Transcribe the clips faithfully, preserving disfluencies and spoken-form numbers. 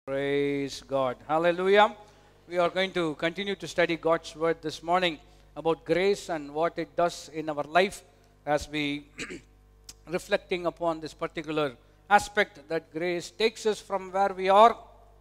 Praise God. Hallelujah. We are going to continue to study God's Word this morning about grace and what it does in our life as we reflecting upon this particular aspect that grace takes us from where we are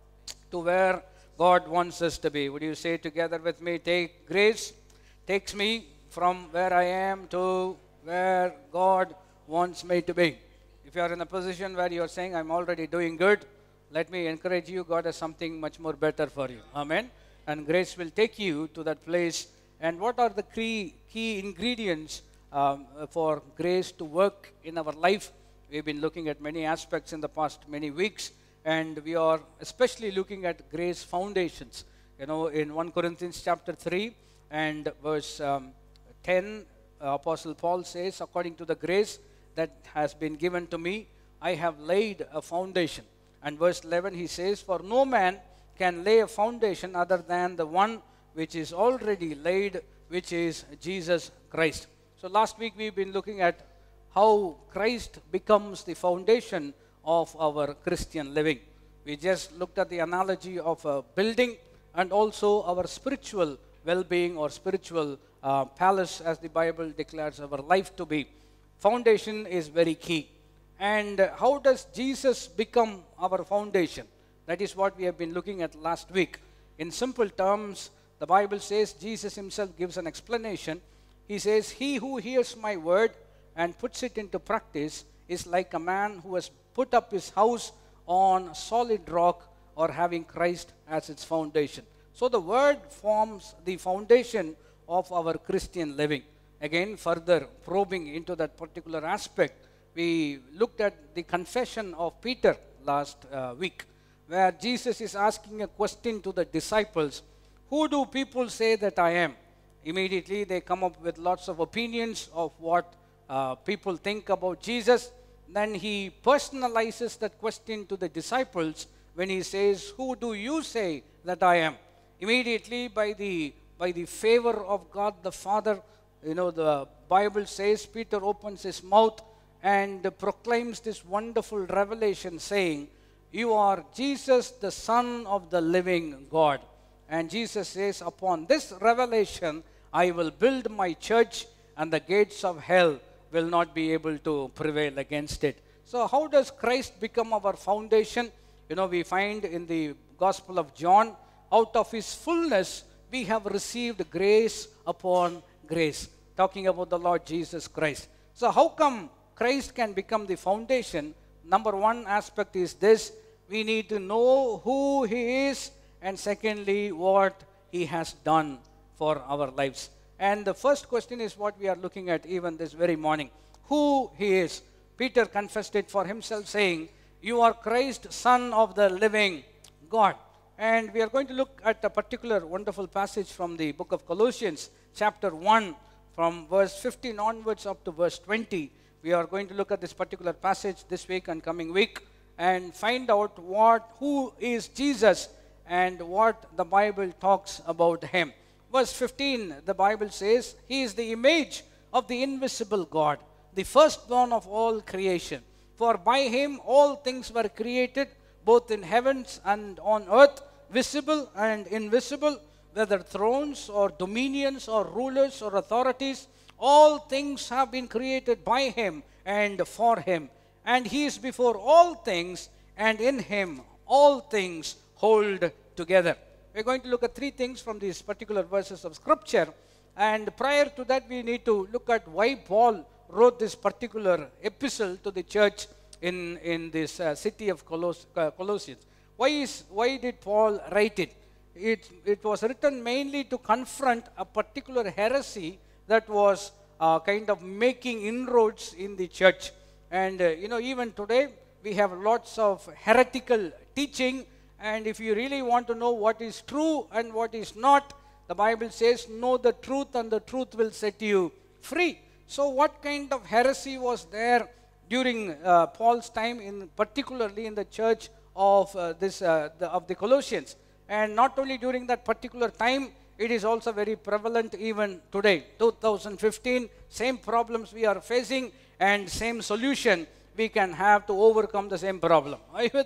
to where God wants us to be. Would you say together with me, take grace takes me from where I am to where God wants me to be. If you are in a position where you are saying, I'm already doing good, let me encourage you, God has something much more better for you. Amen. And grace will take you to that place. And what are the key, key ingredients um, for grace to work in our life? We've been looking at many aspects in the past many weeks. And we are especially looking at grace foundations. You know, in First Corinthians chapter three and verse um, ten, uh, Apostle Paul says, according to the grace that has been given to me, I have laid a foundation. And verse eleven, he says, for no man can lay a foundation other than the one which is already laid, which is Jesus Christ. So last week we've been looking at how Christ becomes the foundation of our Christian living. We just looked at the analogy of a building and also our spiritual well-being or spiritual uh, palace, as the Bible declares our life to be. Foundation is very key. And how does Jesus become our foundation? That is what we have been looking at last week. In simple terms, the Bible says, Jesus himself gives an explanation. He says, he who hears my word and puts it into practice is like a man who has put up his house on solid rock, or having Christ as its foundation. So the word forms the foundation of our Christian living. Again, further probing into that particular aspect, we looked at the confession of Peter last uh, week, where Jesus is asking a question to the disciples, who do people say that I am? Immediately they come up with lots of opinions of what uh, people think about Jesus. Then he personalizes that question to the disciples when he says, who do you say that I am? Immediately by the, by the favor of God the Father, you know, the Bible says Peter opens his mouth and proclaims this wonderful revelation saying, you are Jesus, the Son of the living God. And Jesus says, upon this revelation, I will build my church, and the gates of hell will not be able to prevail against it. So how does Christ become our foundation? You know, we find in the Gospel of John, out of his fullness, we have received grace upon grace. Talking about the Lord Jesus Christ. So how come Christ can become the foundation? Number one aspect is this: we need to know who he is, and secondly, what he has done for our lives. And the first question is what we are looking at even this very morning. Who he is. Peter confessed it for himself, saying, you are Christ, Son of the living God. And we are going to look at a particular wonderful passage from the book of Colossians, chapter one, from verse fifteen onwards up to verse twenty. We are going to look at this particular passage this week and coming week and find out what, who is Jesus and what the Bible talks about him. Verse fifteen, the Bible says, he is the image of the invisible God, the firstborn of all creation. For by him all things were created, both in heavens and on earth, visible and invisible, whether thrones or dominions or rulers or authorities. All things have been created by him and for him. And he is before all things, and in him all things hold together. We're going to look at three things from these particular verses of Scripture. And prior to that, we need to look at why Paul wrote this particular epistle to the church in, in this uh, city of Coloss- uh, Colossians. Why, is, why did Paul write it? it? It was written mainly to confront a particular heresy that was uh, kind of making inroads in the church. And, uh, you know, even today, we have lots of heretical teaching. And if you really want to know what is true and what is not, the Bible says, know the truth and the truth will set you free. So what kind of heresy was there during uh, Paul's time, in particularly in the church of, uh, this, uh, the, of the Colossians? And not only during that particular time, it is also very prevalent even today. two thousand fifteen, same problems we are facing and same solution we can have to overcome the same problem. Are you with me?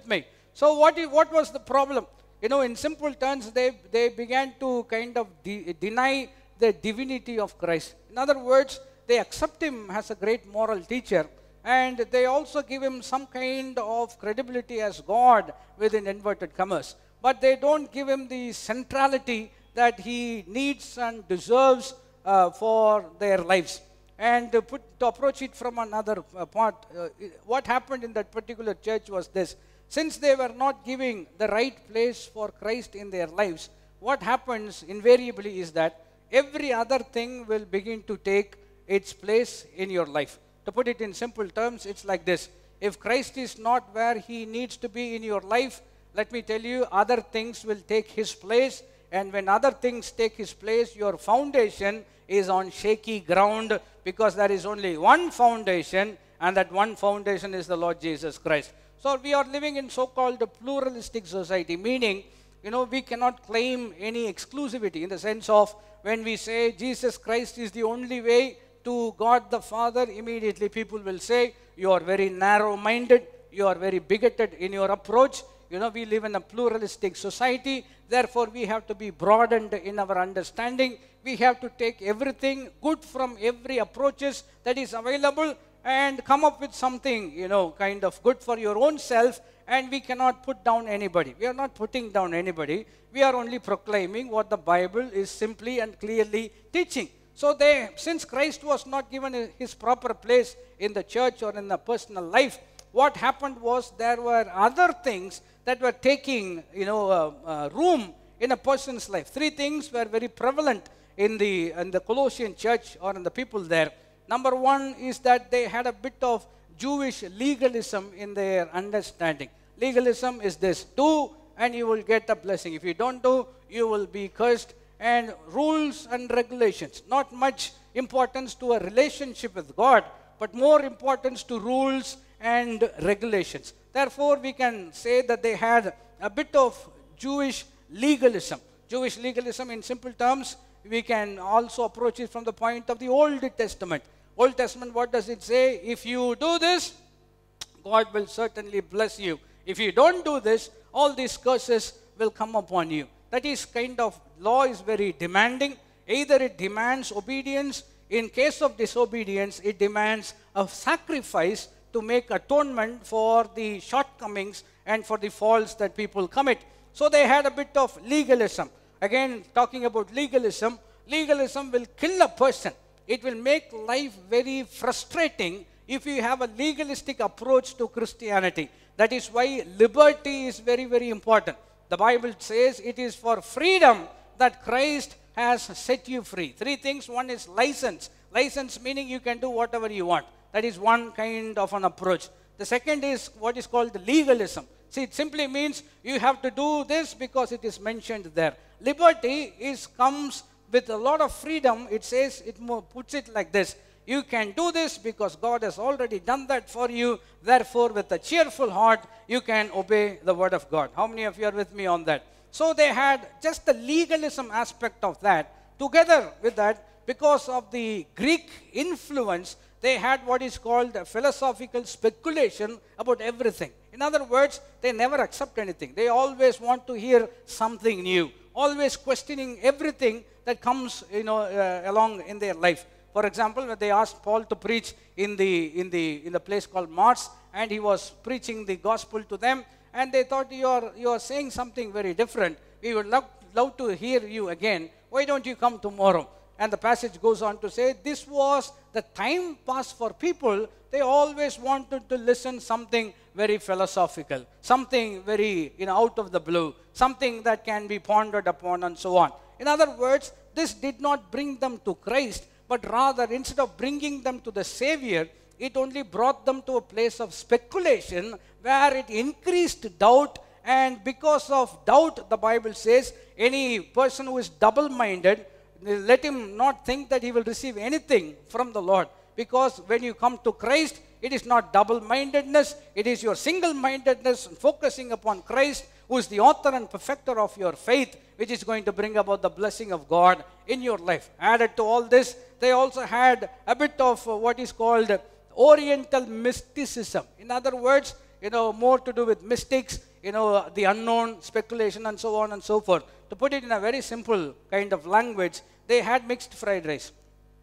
So what, i- what was the problem? You know, in simple terms, they, they began to kind of de- deny the divinity of Christ. In other words, they accept him as a great moral teacher, and they also give him some kind of credibility as God within inverted commas. But they don't give him the centrality that he needs and deserves uh, for their lives. And to, put, to approach it from another uh, part, uh, what happened in that particular church was this. Since they were not giving the right place for Christ in their lives, what happens invariably is that every other thing will begin to take its place in your life. To put it in simple terms, it's like this. If Christ is not where he needs to be in your life, let me tell you, other things will take his place. And when other things take his place, your foundation is on shaky ground, because there is only one foundation, and that one foundation is the Lord Jesus Christ. So we are living in so-called a pluralistic society, meaning, you know, we cannot claim any exclusivity in the sense of when we say Jesus Christ is the only way to God the Father, immediately people will say, you are very narrow-minded, you are very bigoted in your approach. You know, we live in a pluralistic society, therefore we have to be broadened in our understanding. We have to take everything good from every approaches that is available and come up with something, you know, kind of good for your own self, and we cannot put down anybody. We are not putting down anybody. We are only proclaiming what the Bible is simply and clearly teaching. So they, since Christ was not given his proper place in the church or in the personal life, what happened was there were other things that were taking, you know, uh, uh, room in a person's life. Three things were very prevalent in the, in the Colossian church or in the people there. Number one is that they had a bit of Jewish legalism in their understanding. Legalism is this: do and you will get a blessing. If you don't do, you will be cursed. And rules and regulations. Not much importance to a relationship with God, but more importance to rules and regulations. Therefore, we can say that they had a bit of Jewish legalism. Jewish legalism, in simple terms, we can also approach it from the point of the Old Testament. Old Testament, what does it say? If you do this, God will certainly bless you. If you don't do this, all these curses will come upon you. That is kind of, law is very demanding. Either it demands obedience. In case of disobedience, it demands a sacrifice to make atonement for the shortcomings and for the faults that people commit. So they had a bit of legalism. Again, talking about legalism, legalism will kill a person. It will make life very frustrating if you have a legalistic approach to Christianity. That is why liberty is very, very important. The Bible says it is for freedom that Christ has set you free. Three things. One is license. License meaning you can do whatever you want. That is one kind of an approach. The second is what is called legalism. See, it simply means you have to do this because it is mentioned there. Liberty is comes with a lot of freedom. It says, it puts it like this: you can do this because God has already done that for you. Therefore, with a cheerful heart, you can obey the word of God. How many of you are with me on that? So they had just the legalism aspect of that. Together with that, because of the Greek influence, they had what is called a philosophical speculation about everything. In other words, they never accept anything. They always want to hear something new, always questioning everything that comes, you know, uh, along in their life. For example, when they asked Paul to preach in the, in the, in the place called Mars, and he was preaching the gospel to them, and they thought, you are, you are saying something very different. We would love, love to hear you again. Why don't you come tomorrow? And the passage goes on to say, this was the time pass for people. They always wanted to listen something very philosophical, something very, you know, out of the blue, something that can be pondered upon and so on. In other words, this did not bring them to Christ, but rather, instead of bringing them to the Savior, it only brought them to a place of speculation where it increased doubt. And because of doubt, the Bible says, any person who is double-minded, let him not think that he will receive anything from the Lord. Because when you come to Christ, it is not double-mindedness, it is your single-mindedness, focusing upon Christ, who is the author and perfecter of your faith, which is going to bring about the blessing of God in your life. Added to all this, they also had a bit of what is called Oriental mysticism. In other words, you know, more to do with mystics. you know, the unknown, speculation, and so on and so forth. To put it in a very simple kind of language, they had mixed fried rice.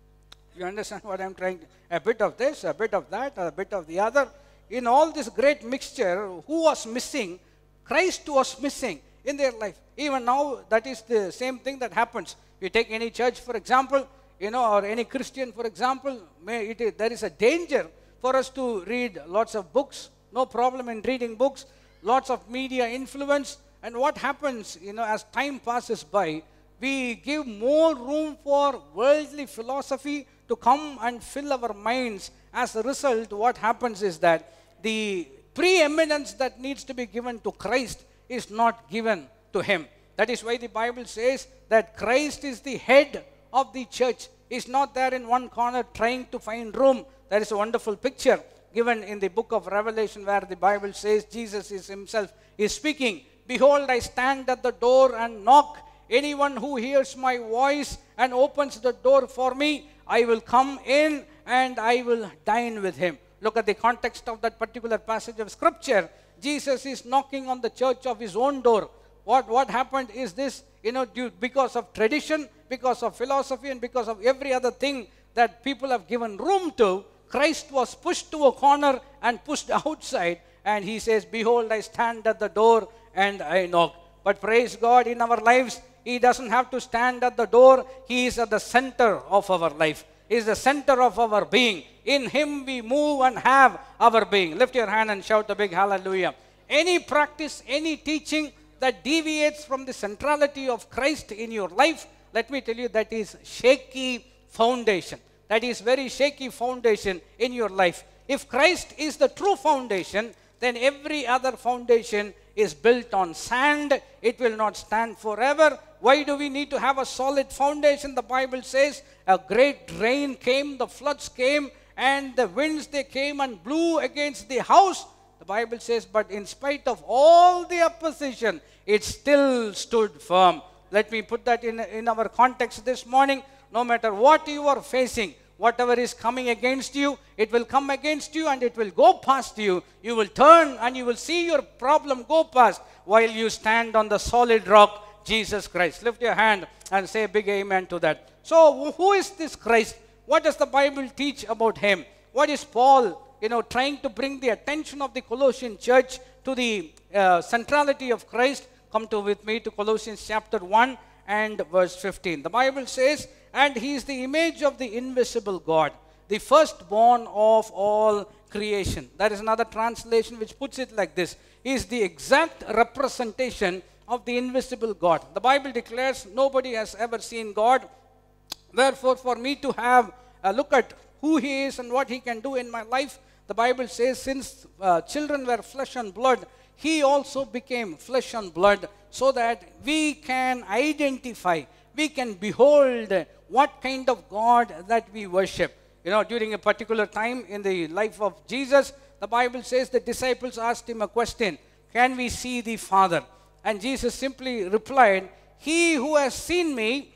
You understand what I'm trying to? A bit of this, a bit of that, a bit of the other. In all this great mixture, who was missing? Christ was missing in their life. Even now, that is the same thing that happens. You take any church, for example, you know, or any Christian, for example, may it is, there is a danger for us to read lots of books. No problem in reading books. Lots of media influence. And what happens, you know, as time passes by, we give more room for worldly philosophy to come and fill our minds. As a result, what happens is that the preeminence that needs to be given to Christ is not given to him. That is why the Bible says that Christ is the head of the church. He's not there in one corner trying to find room. There is a wonderful picture given in the book of Revelation where the Bible says Jesus is himself is speaking. Behold, I stand at the door and knock. Anyone who hears my voice and opens the door for me, I will come in and I will dine with him. Look at the context of that particular passage of scripture. Jesus is knocking on the church of his own door. What, what happened is this, you know, due, because of tradition, because of philosophy, and because of every other thing that people have given room to, Christ was pushed to a corner and pushed outside. And he says, behold, I stand at the door and I knock. But praise God, in our lives, he doesn't have to stand at the door. He is at the center of our life. He is the center of our being. In him we move and have our being. Lift your hand and shout a big hallelujah. Any practice, any teaching that deviates from the centrality of Christ in your life, let me tell you, that is shaky foundation. That is very shaky foundation in your life. If Christ is the true foundation, then every other foundation is built on sand. It will not stand forever. Why do we need to have a solid foundation? The Bible says a great rain came, the floods came, and the winds they came and blew against the house. The Bible says, but in spite of all the opposition, it still stood firm. Let me put that in, in our context this morning. No matter what you are facing, whatever is coming against you, it will come against you and it will go past you. You will turn and you will see your problem go past while you stand on the solid rock, Jesus Christ. Lift your hand and say a big amen to that. So who is this Christ? What does the Bible teach about him? What is Paul, you know, trying to bring the attention of the Colossian church to the uh, centrality of Christ? Come to with me to Colossians chapter one and verse fifteen. The Bible says, and he is the image of the invisible God, the firstborn of all creation. That is another translation which puts it like this. He is the exact representation of the invisible God. The Bible declares nobody has ever seen God. Therefore, for me to have a look at who he is and what he can do in my life, the Bible says, since uh, children were flesh and blood, he also became flesh and blood, so that we can identify, we can behold what kind of God that we worship. You know, during a particular time in the life of Jesus, the Bible says the disciples asked him a question, can we see the Father? And Jesus simply replied, he who has seen me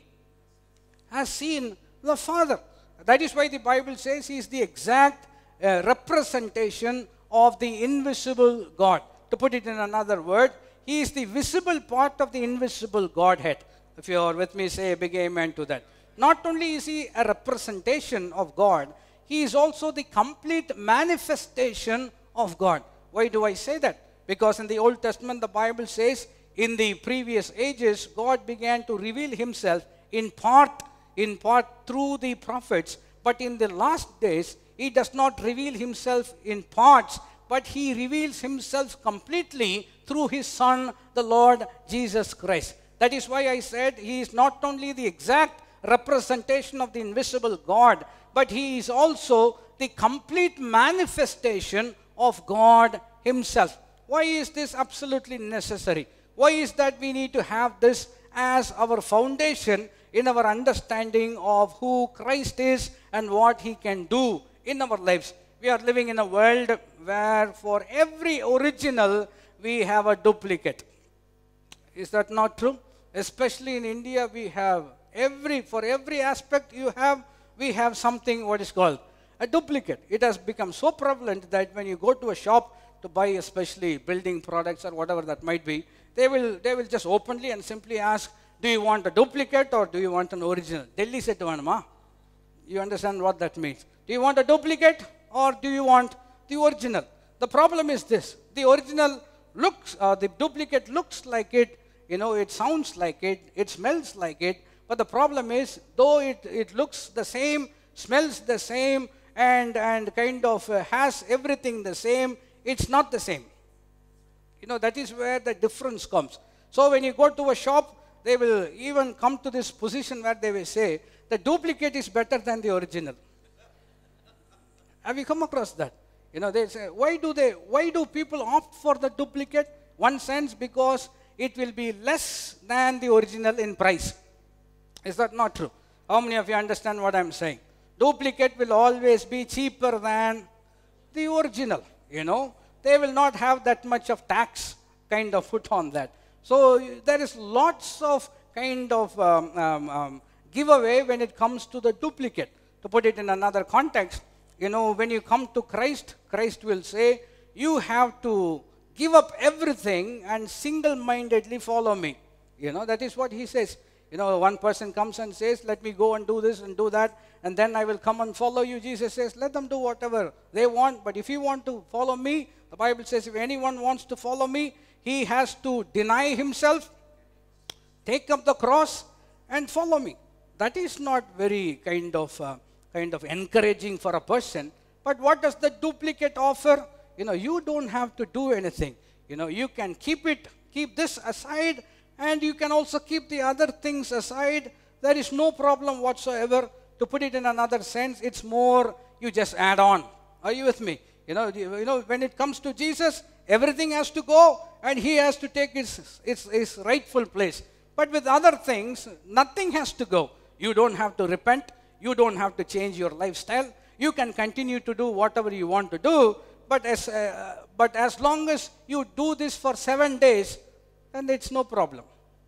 has seen the Father. That is why the Bible says he is the exact uh, representation of the invisible God. To put it in another word, he is the visible part of the invisible Godhead. If you are with me, say a big amen to that. Not only is he a representation of God, he is also the complete manifestation of God. Why do I say that? Because in the Old Testament, the Bible says, in the previous ages, God began to reveal himself in part, in part through the prophets. But in the last days, he does not reveal himself in parts, but he reveals himself completely through his Son, the Lord Jesus Christ. That is why I said he is not only the exact representation of the invisible God, but he is also the complete manifestation of God himself. Why is this absolutely necessary? Why is that we need to have this as our foundation in our understanding of who Christ is and what he can do in our lives? We are living in a world where for every original we have a duplicate. Is that not true? Especially in India, we have every, for every aspect you have, we have something what is called a duplicate. It has become so prevalent that when you go to a shop to buy, especially building products or whatever that might be, they will, they will just openly and simply ask, do you want a duplicate or do you want an original? Delhi said to Anama. You understand what that means? Do you want a duplicate or do you want the original? The problem is this. The original looks, uh, the duplicate looks like it, you know, it sounds like it, it smells like it. But the problem is, though it, it looks the same, smells the same, and, and kind of uh, has everything the same, it's not the same. You know, that is where the difference comes. So when you go to a shop, they will even come to this position where they will say, the duplicate is better than the original. Have you come across that? You know, they say, why do they, why do people opt for the duplicate? One sense, because it will be less than the original in price. Is that not true? How many of you understand what I'm saying? Duplicate will always be cheaper than the original, you know. They will not have that much of tax kind of put on that. So there is lots of kind of um, um, um, giveaway when it comes to the duplicate. To put it in another context, you know, when you come to Christ, Christ will say, you have to give up everything and single-mindedly follow me. You know, that is what he says. You know, one person comes and says, let me go and do this and do that, and then I will come and follow you. Jesus says, let them do whatever they want, but if you want to follow me, the Bible says, if anyone wants to follow me, he has to deny himself, take up the cross, and follow me. That is not very kind of, uh, kind of encouraging for a person. But what does the duplicate offer? You know, you don't have to do anything. You know, you can keep it, keep this aside, and you can also keep the other things aside. There is no problem whatsoever. To put it in another sense, it's more you just add on. Are you with me? You know, you know, when it comes to Jesus, everything has to go, and he has to take his, his, his rightful place. But with other things, nothing has to go. You don't have to repent. You don't have to change your lifestyle. You can continue to do whatever you want to do. But as, uh, but as long as you do this for seven days, then it's no problem.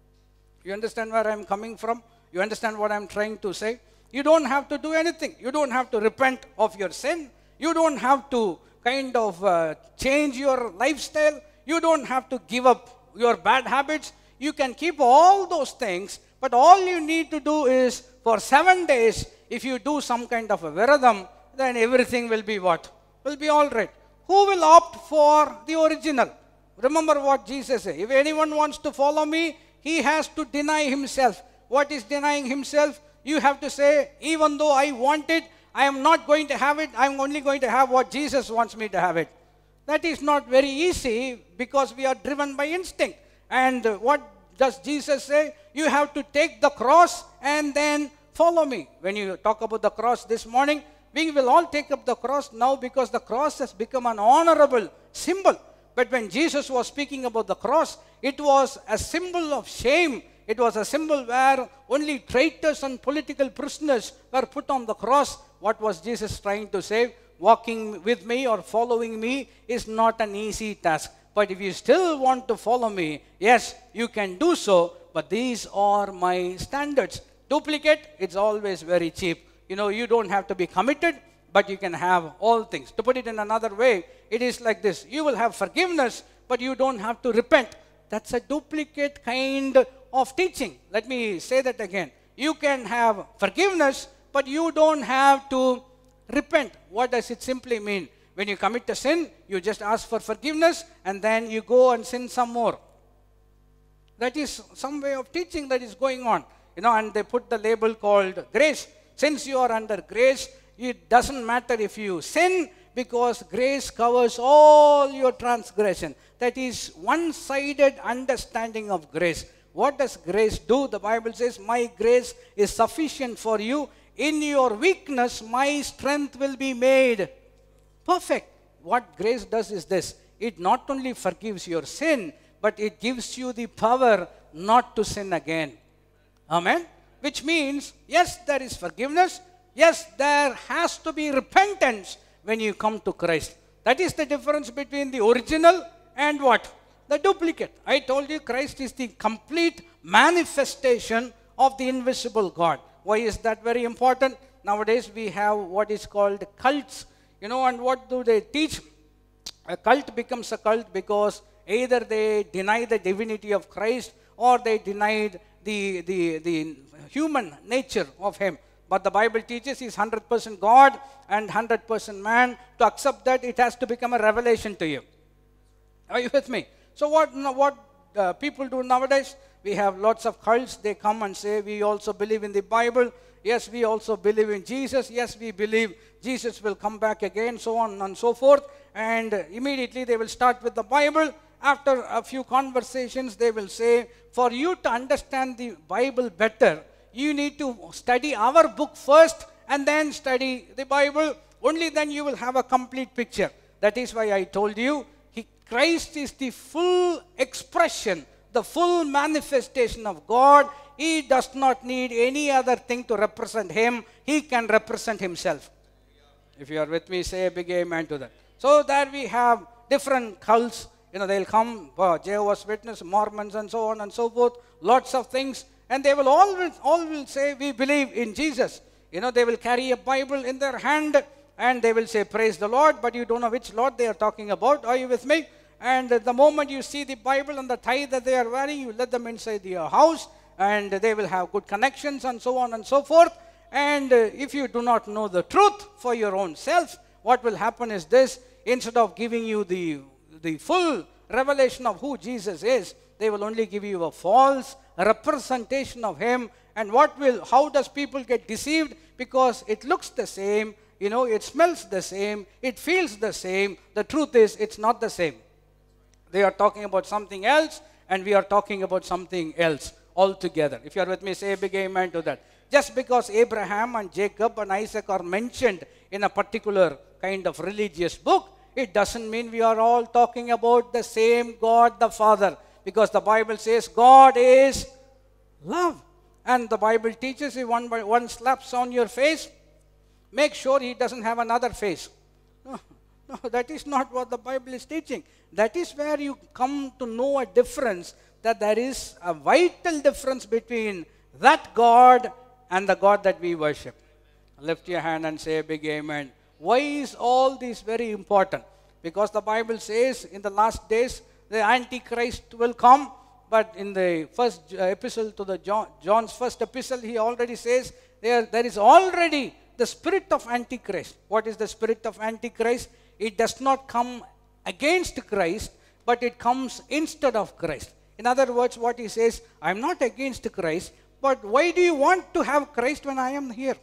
You understand where I'm coming from? You understand what I'm trying to say? You don't have to do anything. You don't have to repent of your sin. You don't have to kind of uh, change your lifestyle. You don't have to give up your bad habits. You can keep all those things, but all you need to do is for seven days, if you do some kind of a viradam, then everything will be what? Will be all right. Who will opt for the original? Remember what Jesus said. If anyone wants to follow me, he has to deny himself. What is denying himself? You have to say, even though I want it, I am not going to have it. I am only going to have what Jesus wants me to have it. That is not very easy because we are driven by instinct. And what does Jesus say? You have to take the cross and then follow me. When you talk about the cross this morning, we will all take up the cross now because the cross has become an honorable symbol. But when Jesus was speaking about the cross, it was a symbol of shame. It was a symbol where only traitors and political prisoners were put on the cross. What was Jesus trying to say? Walking with me or following me is not an easy task. But if you still want to follow me, yes, you can do so, but these are my standards. Duplicate, it's always very cheap. You know, you don't have to be committed, but you can have all things. To put it in another way, it is like this. You will have forgiveness, but you don't have to repent. That's a duplicate kind of teaching. Let me say that again. You can have forgiveness, but you don't have to repent. What does it simply mean? When you commit a sin, you just ask for forgiveness, and then you go and sin some more. That is some way of teaching that is going on. You know, and they put the label called grace. Since you are under grace, it doesn't matter if you sin, because grace covers all your transgression. That is one-sided understanding of grace. What does grace do? The Bible says, my grace is sufficient for you. In your weakness, my strength will be made perfect. What grace does is this. It not only forgives your sin, but it gives you the power not to sin again. Amen? Which means, yes, there is forgiveness. Yes, there has to be repentance when you come to Christ. That is the difference between the original and what? The duplicate. I told you Christ is the complete manifestation of the invisible God. Why is that very important? Nowadays we have what is called cults. You know, and what do they teach? A cult becomes a cult because either they deny the divinity of Christ or they denied the, the, the human nature of him. But the Bible teaches he's one hundred percent God and one hundred percent man. To accept that, it has to become a revelation to you. Are you with me? So what, what uh, people do nowadays, we have lots of cults. They come and say, we also believe in the Bible. Yes, we also believe in Jesus. Yes, we believe Jesus will come back again, so on and so forth. And immediately they will start with the Bible. After a few conversations, they will say, for you to understand the Bible better, you need to study our book first and then study the Bible. Only then you will have a complete picture. That is why I told you, he, Christ is the full expression, the full manifestation of God. He does not need any other thing to represent him. He can represent himself. If you are with me, say a big amen to that. So there we have different cults. You know, they'll come, uh, Jehovah's Witness, Mormons, and so on and so forth. Lots of things. And they will always, all will say, we believe in Jesus. You know, they will carry a Bible in their hand and they will say, praise the Lord, but you don't know which Lord they are talking about. Are you with me? And the moment you see the Bible and the tie that they are wearing, you let them inside your house and they will have good connections and so on and so forth. And uh, if you do not know the truth for your own self, what will happen is this: instead of giving you the, the full revelation of who Jesus is, they will only give you a false representation of him. And what will, how does people get deceived? Because it looks the same, you know, it smells the same, it feels the same. The truth is, it's not the same. They are talking about something else, and we are talking about something else altogether. If you are with me, say a big amen to that. Just because Abraham and Jacob and Isaac are mentioned in a particular kind of religious book, it doesn't mean we are all talking about the same God the Father. Because the Bible says God is love. And the Bible teaches if one by one slaps on your face, make sure he doesn't have another face. No, no, that is not what the Bible is teaching. That is where you come to know a difference, that there is a vital difference between that God and the God that we worship. Lift your hand and say a big amen. Why is all this very important? Because the Bible says in the last days, the Antichrist will come. But in the first epistle to the John, John's first epistle, he already says there, there is already the spirit of Antichrist. What is the spirit of Antichrist? It does not come against Christ, but it comes instead of Christ. In other words, what he says, I'm not against Christ, but why do you want to have Christ when I am here?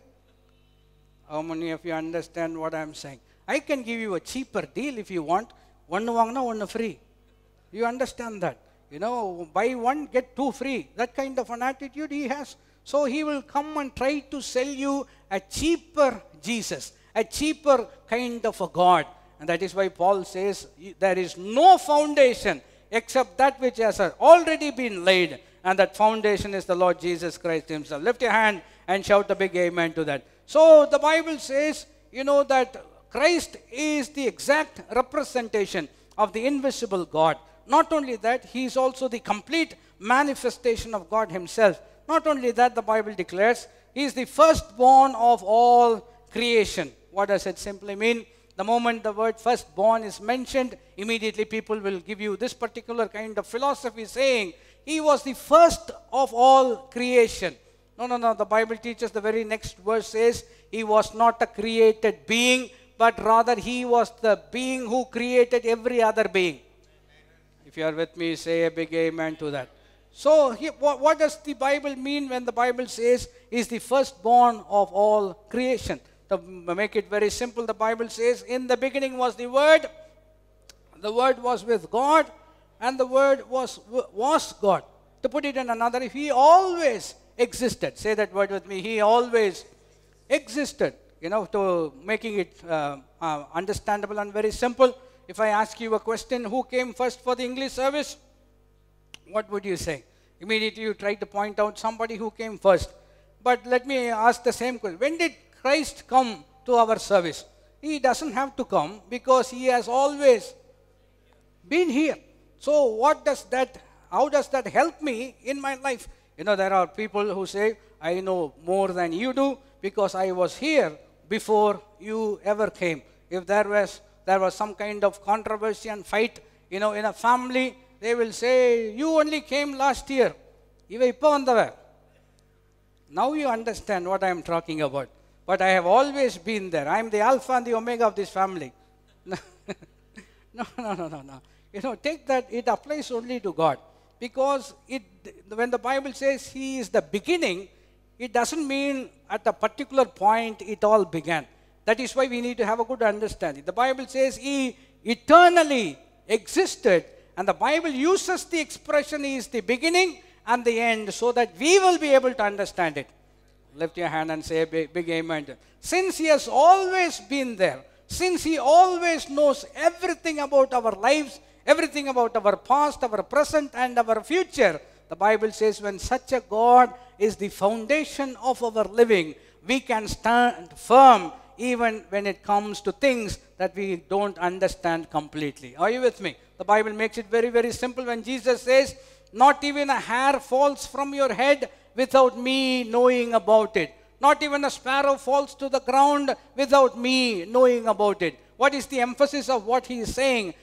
How many of you understand what I'm saying? I can give you a cheaper deal if you want. One wangna, one free. You understand that? You know, buy one, get two free. That kind of an attitude he has. So he will come and try to sell you a cheaper Jesus, a cheaper kind of a God. And that is why Paul says, there is no foundation except that which has already been laid. And that foundation is the Lord Jesus Christ himself. Lift your hand and shout a big amen to that. So the Bible says, you know, that Christ is the exact representation of the invisible God. Not only that, he is also the complete manifestation of God himself. Not only that, the Bible declares, he is the firstborn of all creation. What does it simply mean? The moment the word firstborn is mentioned, immediately people will give you this particular kind of philosophy saying, he was the first of all creation. No, no, no. The Bible teaches the very next verse says, he was not a created being, but rather he was the being who created every other being. If you are with me, say a big amen to that. So, he, what, what does the Bible mean when the Bible says he is the firstborn of all creation? To make it very simple, the Bible says, in the beginning was the Word, the Word was with God, and the Word was, was God. To put it in another, he always existed. Say that word with me. He always existed. You know, to making it uh, uh, understandable and very simple. If I ask you a question, who came first for the English service? What would you say? Immediately you try to point out somebody who came first. But let me ask the same question. When did Christ come to our service? He doesn't have to come because he has always been here. So what does that, how does that help me in my life? You know, there are people who say, I know more than you do because I was here before you ever came. If there was there was some kind of controversy and fight, you know, in a family, they will say, you only came last year. Iva ippa vandava. Now you understand what I am talking about. But I have always been there. I am the Alpha and the Omega of this family. No, no, no, no, no. You know, take that, it applies only to God. Because it, when the Bible says He is the beginning, it doesn't mean at a particular point it all began. That is why we need to have a good understanding. The Bible says He eternally existed, and the Bible uses the expression He is the beginning and the end so that we will be able to understand it. Lift your hand and say a big, big amen. Since He has always been there, since He always knows everything about our lives, everything about our past, our present, and our future, the Bible says when such a God is the foundation of our living, we can stand firm even when it comes to things that we don't understand completely. Are you with me? The Bible makes it very, very simple when Jesus says, not even a hair falls from your head without me knowing about it. Not even a sparrow falls to the ground without me knowing about it. What is the emphasis of what He is saying?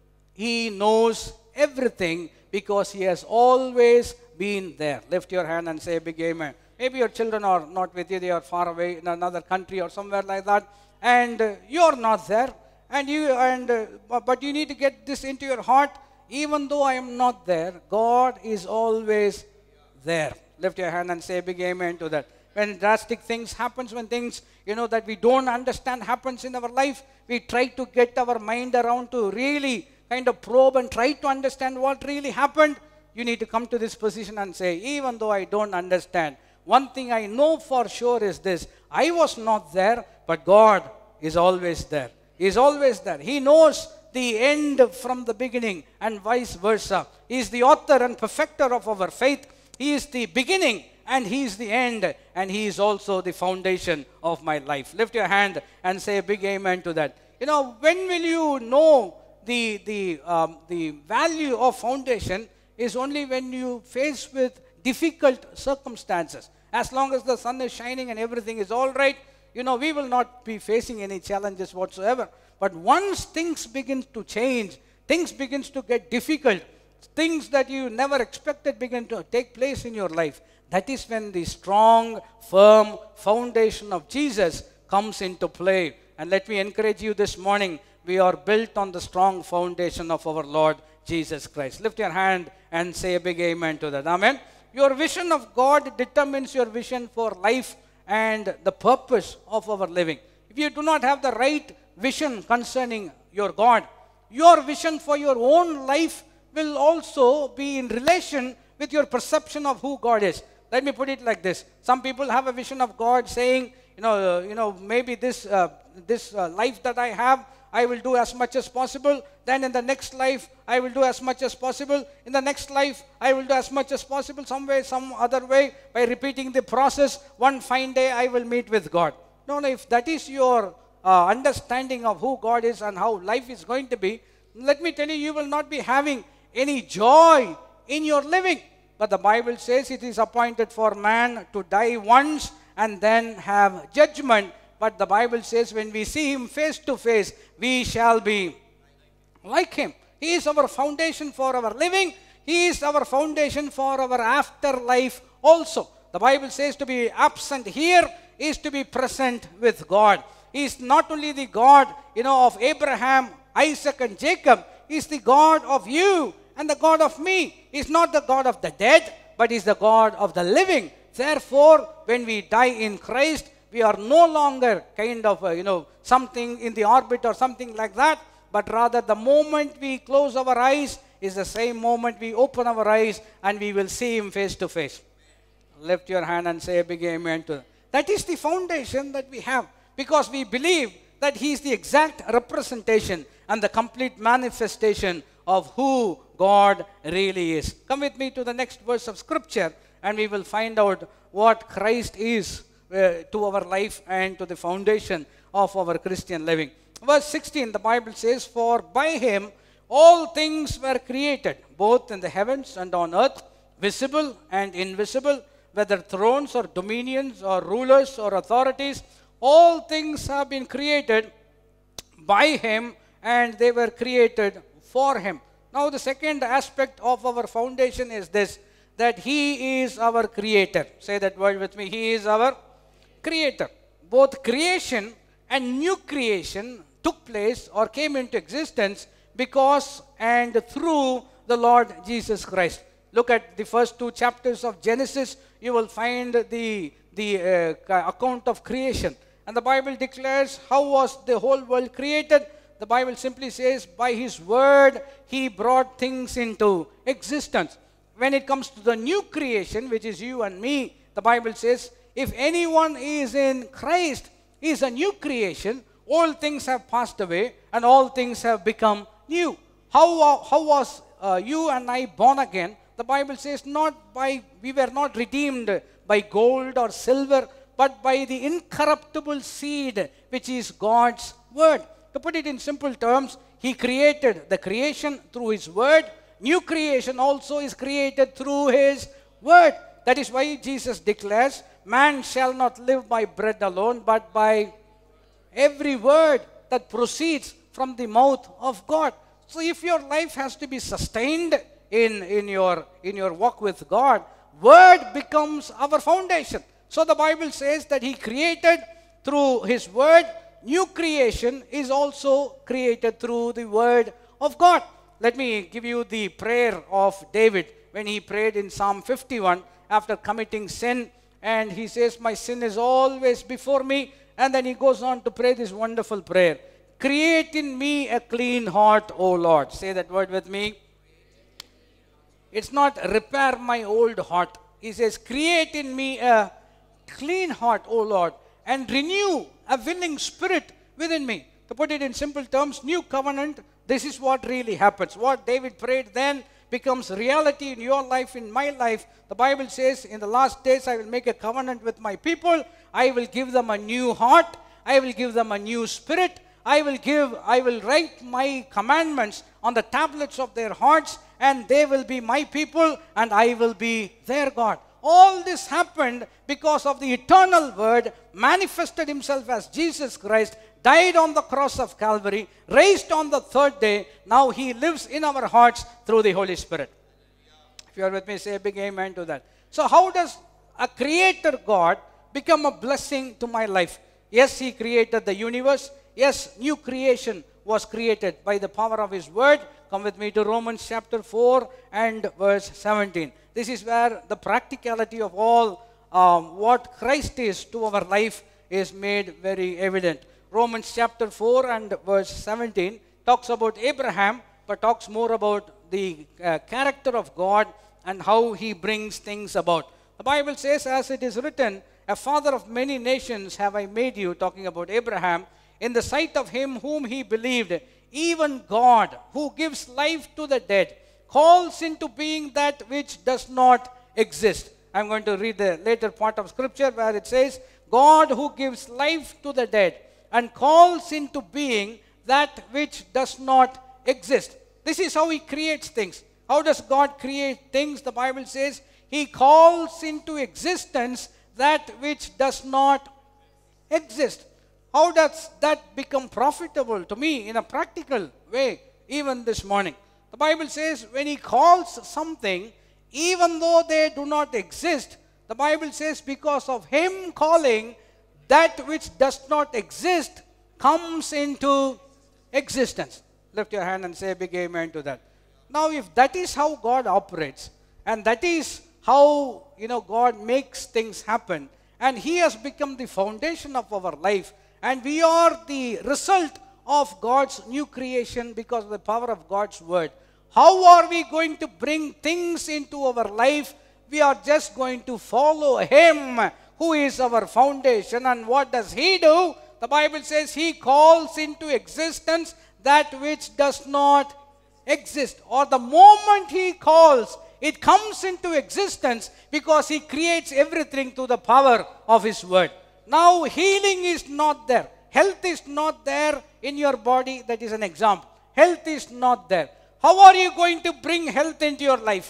He knows everything because He has always been there. Lift your hand and say a big amen. Maybe your children are not with you, they are far away in another country or somewhere like that, and uh, you are not there. And you and uh, but you need to get this into your heart. Even though I am not there, God is always there. Lift your hand and say a big amen to that. When drastic things happens, when things, you know, that we don't understand happens in our life, we try to get our mind around to really kind of probe and try to understand what really happened. You need to come to this position and say, even though I don't understand, one thing I know for sure is this: I was not there, but God is always there. He is always there. He knows the end from the beginning and vice versa. He is the author and perfecter of our faith. He is the beginning and He is the end, and He is also the foundation of my life. Lift your hand and say a big amen to that. You know, when will you know the, the, um, the value of foundation is only when you face with difficult circumstances. As long as the sun is shining and everything is all right, you know, we will not be facing any challenges whatsoever. But once things begin to change, things begin to get difficult, things that you never expected begin to take place in your life, that is when the strong, firm foundation of Jesus comes into play. And let me encourage you this morning, we are built on the strong foundation of our Lord Jesus Christ. Lift your hand and say a big amen to that. Amen. Your vision of God determines your vision for life and the purpose of our living. If you do not have the right vision concerning your God, your vision for your own life will also be in relation with your perception of who God is. Let me put it like this. Some people have a vision of God saying, you know, uh, you know, maybe this, uh, this uh, life that I have, I will do as much as possible. Then in the next life, I will do as much as possible. In the next life, I will do as much as possible. Some way, some other way, by repeating the process, one fine day, I will meet with God. No, no, if that is your uh, understanding of who God is and how life is going to be, let me tell you, you will not be having any joy in your living. But the Bible says it is appointed for man to die once and then have judgment. But the Bible says when we see Him face to face, we shall be like Him. He is our foundation for our living. He is our foundation for our afterlife also. The Bible says to be absent here is to be present with God. He is not only the God, you know, of Abraham, Isaac, and Jacob. He is the God of you and the God of me. He is not the God of the dead, but He is the God of the living. Therefore, when we die in Christ, we are no longer kind of, uh, you know, something in the orbit or something like that, but rather the moment we close our eyes is the same moment we open our eyes and we will see Him face to face. Lift your hand and say a big amen to that. That is the foundation that we have, because we believe that He is the exact representation and the complete manifestation of who God really is. Come with me to the next verse of Scripture and we will find out what Christ is uh, to our life and to the foundation of our Christian living. Verse sixteen, the Bible says, for by Him all things were created, both in the heavens and on earth, visible and invisible, whether thrones or dominions or rulers or authorities. All things have been created by Him and they were created for him. Now the second aspect of our foundation is this, that he is our creator. Say that word with me. He is our creator. Both creation and new creation took place or came into existence because and through the Lord Jesus Christ. Look at the first two chapters of Genesis. You will find the, the uh, account of creation. And the Bible declares how was the whole world created. The Bible simply says, by his word, he brought things into existence. When it comes to the new creation, which is you and me, the Bible says, if anyone is in Christ, he is a new creation. All things have passed away and all things have become new. How, how was uh, you and I born again? The Bible says, not by, we were not redeemed by gold or silver, but by the incorruptible seed, which is God's word. To put it in simple terms, he created the creation through his word. New creation also is created through his word. That is why Jesus declares, man shall not live by bread alone, but by every word that proceeds from the mouth of God. So if your life has to be sustained in, in, your, in your walk with God, word becomes our foundation. So the Bible says that he created through his word. New creation is also created through the word of God. Let me give you the prayer of David when he prayed in Psalm fifty-one after committing sin. And he says, my sin is always before me. And then he goes on to pray this wonderful prayer. Create in me a clean heart, O Lord. Say that word with me. It's not repair my old heart. He says, create in me a clean heart, O Lord, and renew a willing spirit within me. To put it in simple terms, new covenant, this is what really happens. What David prayed then becomes reality in your life, in my life. The Bible says, in the last days I will make a covenant with my people. I will give them a new heart. I will give them a new spirit. I will give, I will write my commandments on the tablets of their hearts, and they will be my people, and I will be their God. All this happened because of the eternal word manifested himself as Jesus Christ, died on the cross of Calvary, raised on the third day. Now he lives in our hearts through the Holy Spirit. If you are with me, say a big amen to that. So how does a creator God become a blessing to my life? Yes, he created the universe. Yes, new creation was created by the power of his word. Come with me to Romans chapter four and verse seventeen. This is where the practicality of all um, what Christ is to our life is made very evident. Romans chapter four and verse seventeen talks about Abraham, but talks more about the uh, character of God and how he brings things about. The Bible says, as it is written, a father of many nations have I made you, talking about Abraham, in the sight of him whom he believed, even God, who gives life to the dead, calls into being that which does not exist. I'm going to read the later part of scripture where it says, God who gives life to the dead and calls into being that which does not exist. This is how he creates things. How does God create things? The Bible says he calls into existence that which does not exist. How does that become profitable to me in a practical way, even this morning? The Bible says when he calls something, even though they do not exist, the Bible says because of him calling, that which does not exist comes into existence. Lift your hand and say a big amen to that. Now, if that is how God operates, and that is how, you know, God makes things happen, and he has become the foundation of our life, and we are the result of God's new creation because of the power of God's word. How are we going to bring things into our life? We are just going to follow him who is our foundation. And what does he do? The Bible says he calls into existence that which does not exist. Or the moment he calls, it comes into existence because he creates everything through the power of his word. Now healing is not there. Health is not there in your body. That is an example. Health is not there. How are you going to bring health into your life?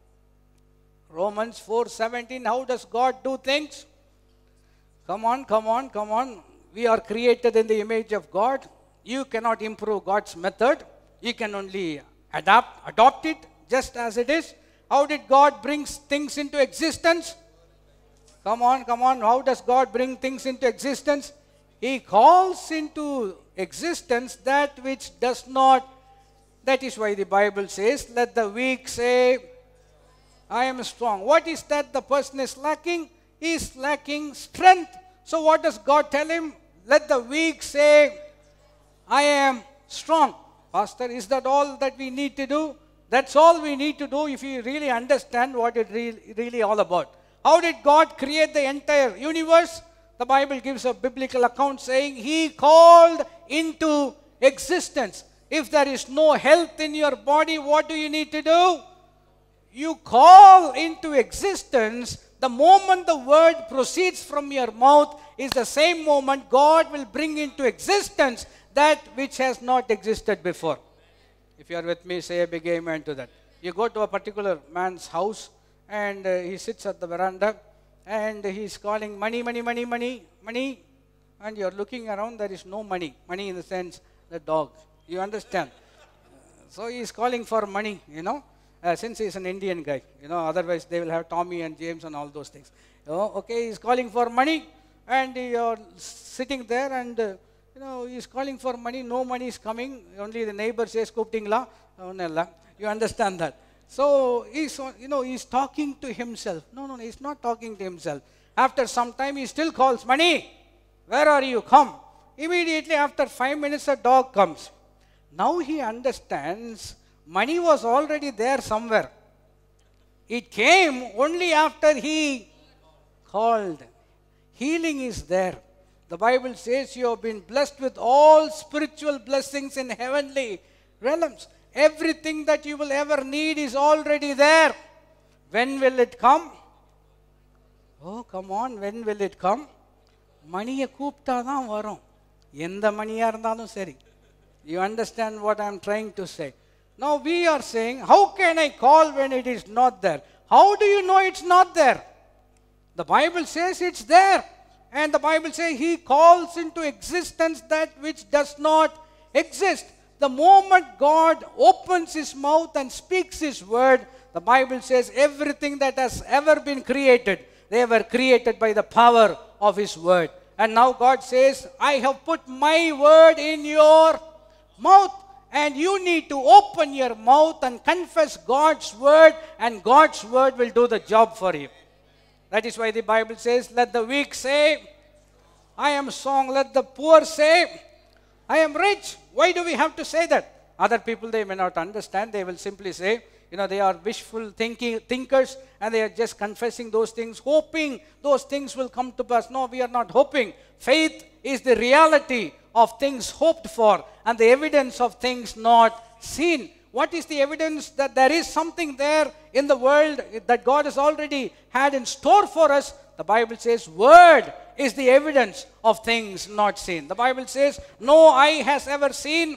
Romans four seventeen, how does God do things? Come on, come on, come on. We are created in the image of God. You cannot improve God's method. You can only adapt, adopt it just as it is. How did God bring things into existence? Come on, come on. How does God bring things into existence? He calls into existence that which does not. That is why the Bible says, let the weak say, I am strong. What is that the person is lacking? He is lacking strength. So what does God tell him? Let the weak say, I am strong. Pastor, is that all that we need to do? That's all we need to do if you really understand what it really, really all about. How did God create the entire universe? The Bible gives a biblical account saying He called into existence. If there is no health in your body, what do you need to do? You call into existence. The moment the word proceeds from your mouth is the same moment God will bring into existence that which has not existed before. If you are with me, say a big amen to that. You go to a particular man's house and uh, he sits at the veranda and he's calling money, money, money, money, money. And you're looking around, there is no money. Money in the sense, the dog. You understand? So he's calling for money, you know. Uh, since he's an Indian guy, you know, otherwise they will have Tommy and James and all those things. Oh, okay, he's calling for money and you're sitting there and, uh, you know, he's calling for money, no money is coming, only the neighbor says, Kuptingla, you understand that. So, he's, you know, he's talking to himself. No, no, no, he's not talking to himself. After some time, he still calls, money, where are you? Come. Immediately after five minutes, a dog comes. Now he understands money was already there somewhere. It came only after he called. Healing is there. The Bible says you have been blessed with all spiritual blessings in heavenly realms. Everything that you will ever need is already there. When will it come? Oh, come on, when will it come? Money கூப்பிட்டாதான் வரும். எந்த மணியா இருந்தாலும் சரி. You understand what I am trying to say? Now we are saying, how can I call when it is not there? How do you know it's not there? The Bible says it's there. And the Bible says He calls into existence that which does not exist. The moment God opens His mouth and speaks His word, the Bible says everything that has ever been created, they were created by the power of His word. And now God says, I have put my word in your mouth. And you need to open your mouth and confess God's word, and God's word will do the job for you. That is why the Bible says, let the weak say, I am strong. Let the poor say, I am rich. Why do we have to say that? Other people, they may not understand. They will simply say, you know, they are wishful thinking, thinkers, and they are just confessing those things, hoping those things will come to pass. No, we are not hoping. Faith is the reality of things hoped for and the evidence of things not seen. What is the evidence that there is something there in the world that God has already had in store for us? The Bible says word is the evidence of things not seen. The Bible says no eye has ever seen,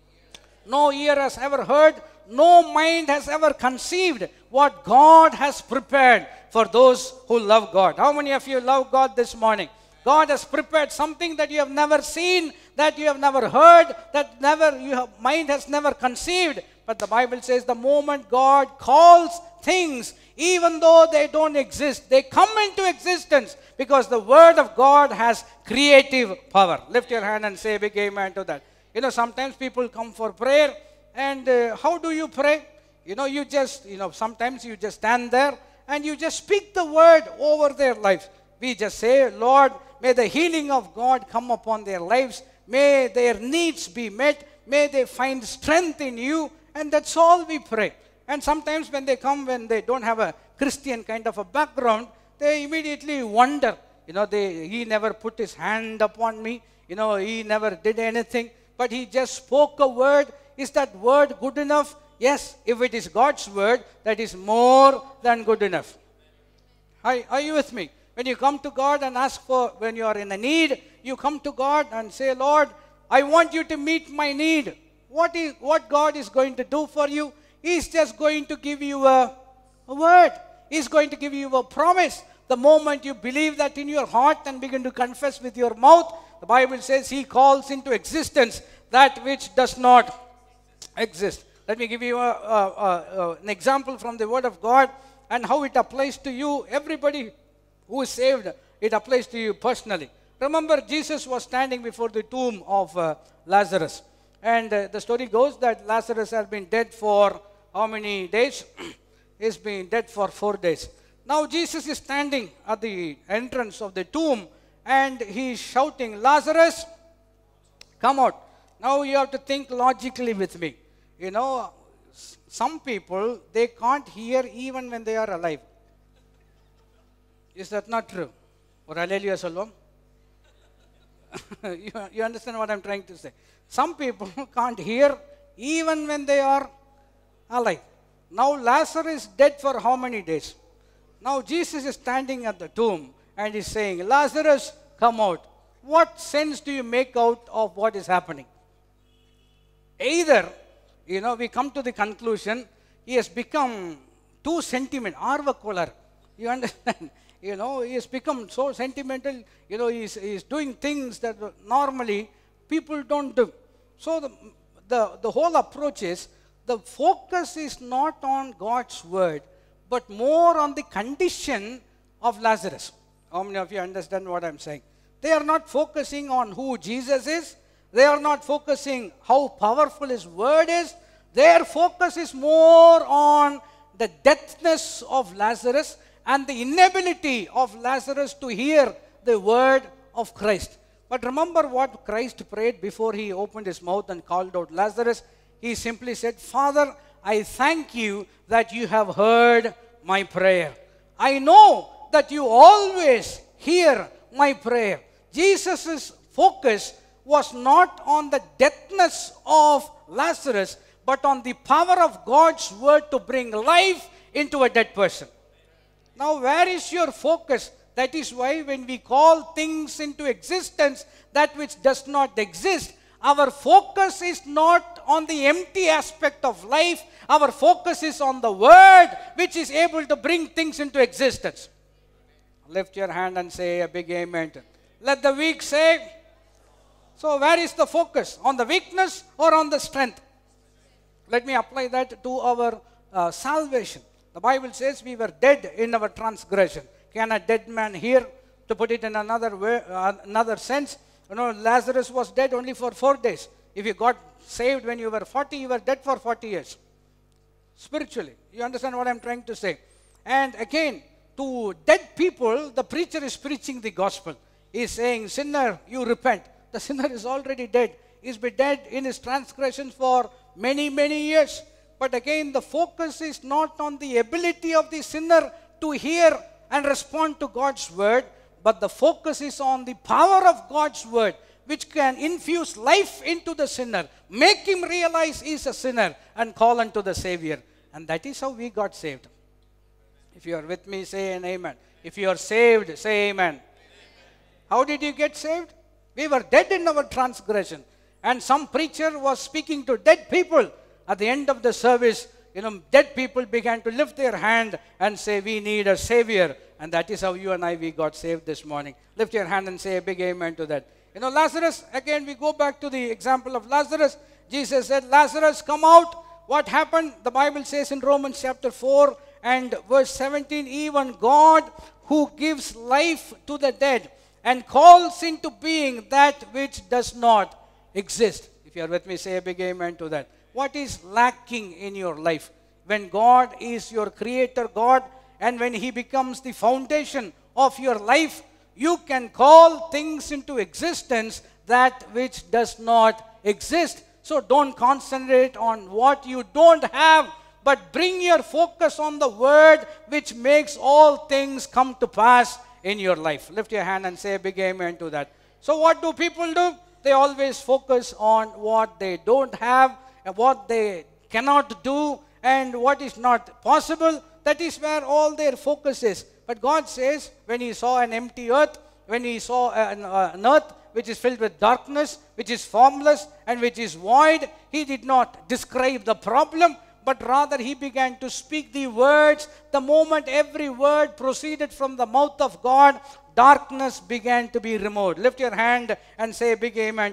no ear has ever heard, no mind has ever conceived what God has prepared for those who love God. How many of you love God this morning? God has prepared something that you have never seen, that you have never heard, that never your mind has never conceived. But the Bible says the moment God calls things, even though they don't exist, they come into existence because the word of God has creative power. Lift your hand and say a big amen to that. You know, sometimes people come for prayer, and uh, how do you pray? You know, you just, you know, sometimes you just stand there and you just speak the word over their lives. We just say, Lord, may the healing of God come upon their lives. May their needs be met. May they find strength in you. And that's all we pray. And sometimes when they come, when they don't have a Christian kind of a background, they immediately wonder, you know, they, he never put his hand upon me. You know, he never did anything. But he just spoke a word. Is that word good enough? Yes, if it is God's word, that is more than good enough. Are, are you with me? When you come to God and ask for, when you are in a need, you come to God and say, Lord, I want you to meet my need. What is what God is going to do for you? He's just going to give you a, a word. He's going to give you a promise. The moment you believe that in your heart and begin to confess with your mouth, the Bible says He calls into existence that which does not exist. Let me give you a, a, a, an example from the Word of God and how it applies to you. Everybody who is saved, it applies to you personally. Remember, Jesus was standing before the tomb of uh, Lazarus. And uh, the story goes that Lazarus had been dead for how many days? He's been dead for four days. Now Jesus is standing at the entrance of the tomb and he is shouting, Lazarus, come out. Now you have to think logically with me. You know, some people, they can't hear even when they are alive. Is that not true? Or hallelujah salvam? you, you understand what I'm trying to say? Some people can't hear even when they are alive. Now Lazarus is dead for how many days? Now Jesus is standing at the tomb and is saying, Lazarus, come out. What sense do you make out of what is happening? Either, you know, we come to the conclusion, he has become too sentimental, arva kolar. You understand? You know, he has become so sentimental, you know, he is, he is doing things that normally people don't do. So the, the, the whole approach is, the focus is not on God's word, but more on the condition of Lazarus. How many of you understand what I'm saying? They are not focusing on who Jesus is. They are not focusing how powerful his word is. Their focus is more on the deathness of Lazarus and the inability of Lazarus to hear the word of Christ. But remember what Christ prayed before he opened his mouth and called out Lazarus. He simply said, Father, I thank you that you have heard my prayer. I know that you always hear my prayer. Jesus' focus was not on the deathness of Lazarus, but on the power of God's word to bring life into a dead person. Now, where is your focus? That is why when we call things into existence, that which does not exist, our focus is not on the empty aspect of life. Our focus is on the word which is able to bring things into existence. Lift your hand and say a big amen. Let the weak say. So where is the focus? On the weakness or on the strength? Let me apply that to our uh, salvation. The Bible says we were dead in our transgression. Can a dead man hear? To put it in another way, uh, another sense, you know, Lazarus was dead only for four days. If you got saved when you were forty, you were dead for forty years. Spiritually. You understand what I'm trying to say? And again, to dead people, the preacher is preaching the gospel. He is saying, sinner, you repent. The sinner is already dead. He's been dead in his transgressions for many, many years. But again, the focus is not on the ability of the sinner to hear and respond to God's word, but the focus is on the power of God's word, which can infuse life into the sinner, make him realize he is a sinner, and call unto the Savior. And that is how we got saved. If you are with me, say an amen. If you are saved, say amen. Amen. How did you get saved? We were dead in our transgression. And some preacher was speaking to dead people. At the end of the service, you know, dead people began to lift their hand and say, we need a Savior. And that is how you and I, we got saved this morning. Lift your hand and say a big amen to that. You know, Lazarus, again, we go back to the example of Lazarus. Jesus said, Lazarus, come out. What happened? The Bible says in Romans chapter four and verse seventeen, even God who gives life to the dead and calls into being that which does not exist. If you are with me, say a big amen to that. What is lacking in your life? When God is your creator God and when he becomes the foundation of your life, you can call things into existence that which does not exist. So don't concentrate on what you don't have, but bring your focus on the word which makes all things come to pass in your life. Lift your hand and say a big amen to that. So what do people do? They always focus on what they don't have, and what they cannot do, and what is not possible. That is where all their focus is. But God says, when he saw an empty earth, when he saw an, uh, an earth which is filled with darkness, which is formless and which is void, he did not describe the problem, but rather he began to speak the words. The moment every word proceeded from the mouth of God, darkness began to be removed. Lift your hand and say a big amen to that.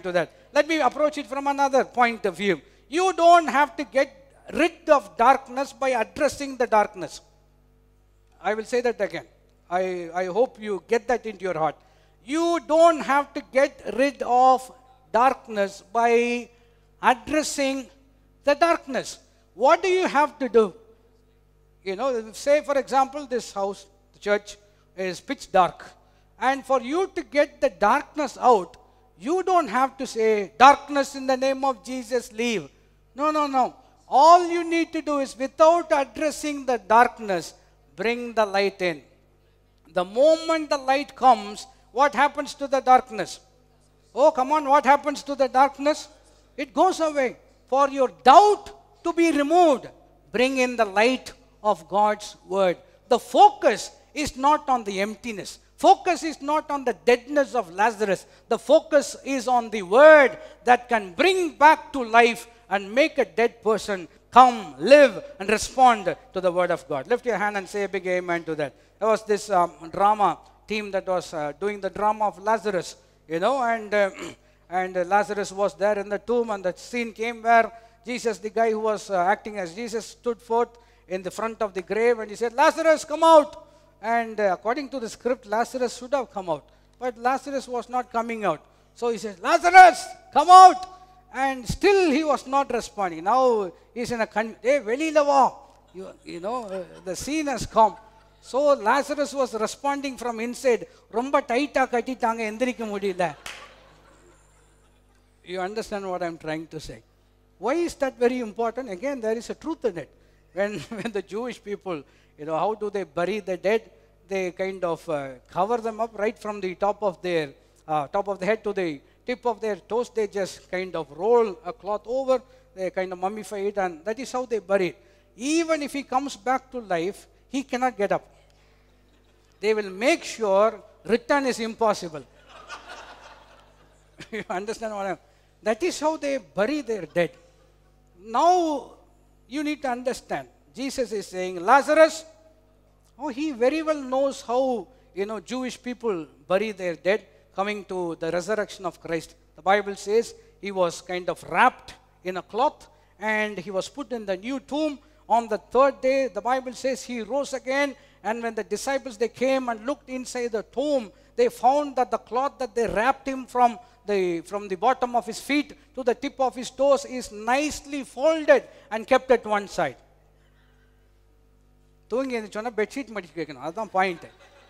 Let me approach it from another point of view. You don't have to get rid of darkness by addressing the darkness. I will say that again. I, I hope you get that into your heart. You don't have to get rid of darkness by addressing the darkness. What do you have to do? You know, say for example, this house, the church, is pitch dark. And for you to get the darkness out, you don't have to say, darkness in the name of Jesus, leave. No, no, no. All you need to do is, without addressing the darkness, bring the light in. The moment the light comes, what happens to the darkness? Oh, come on, what happens to the darkness? It goes away. For your doubt to be removed, bring in the light of God's word. The focus is not on the emptiness. Focus is not on the deadness of Lazarus. The focus is on the word that can bring back to life and make a dead person come, live, and respond to the word of God. Lift your hand and say a big amen to that. There was this um, drama team that was uh, doing the drama of Lazarus, you know, and, uh, and uh, Lazarus was there in the tomb, and the scene came where Jesus, the guy who was uh, acting as Jesus, stood forth in the front of the grave, and he said, Lazarus, come out. And uh, according to the script, Lazarus should have come out. But Lazarus was not coming out. So he said, Lazarus, come out. And still he was not responding. Now he's in a, con- hey, velila va. You, you know, uh, the scene has come. So Lazarus was responding from inside. Romba taita katitanga endrikka mudiyala. You understand what I'm trying to say? Why is that very important? Again, there is a truth in it. When, when the Jewish people, you know, how do they bury the dead? They kind of uh, cover them up right from the top of their, uh, top of the head to the tip of their toes. They just kind of roll a cloth over, they kind of mummify it, and that is how they bury it. Even if he comes back to life, he cannot get up. They will make sure return is impossible. You understand what I'm... That is how they bury their dead. Now, you need to understand. Jesus is saying, Lazarus, oh, he very well knows how, you know, Jewish people bury their dead, coming to the resurrection of Christ. The Bible says he was kind of wrapped in a cloth and he was put in the new tomb. On the third day, the Bible says he rose again, and when the disciples, they came and looked inside the tomb, they found that the cloth that they wrapped him from the, from the bottom of his feet to the tip of his toes is nicely folded and kept at one side. Bedsheet that's the point.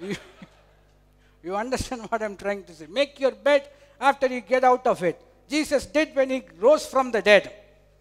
You understand what I'm trying to say? Make your bed after you get out of it. Jesus did when he rose from the dead.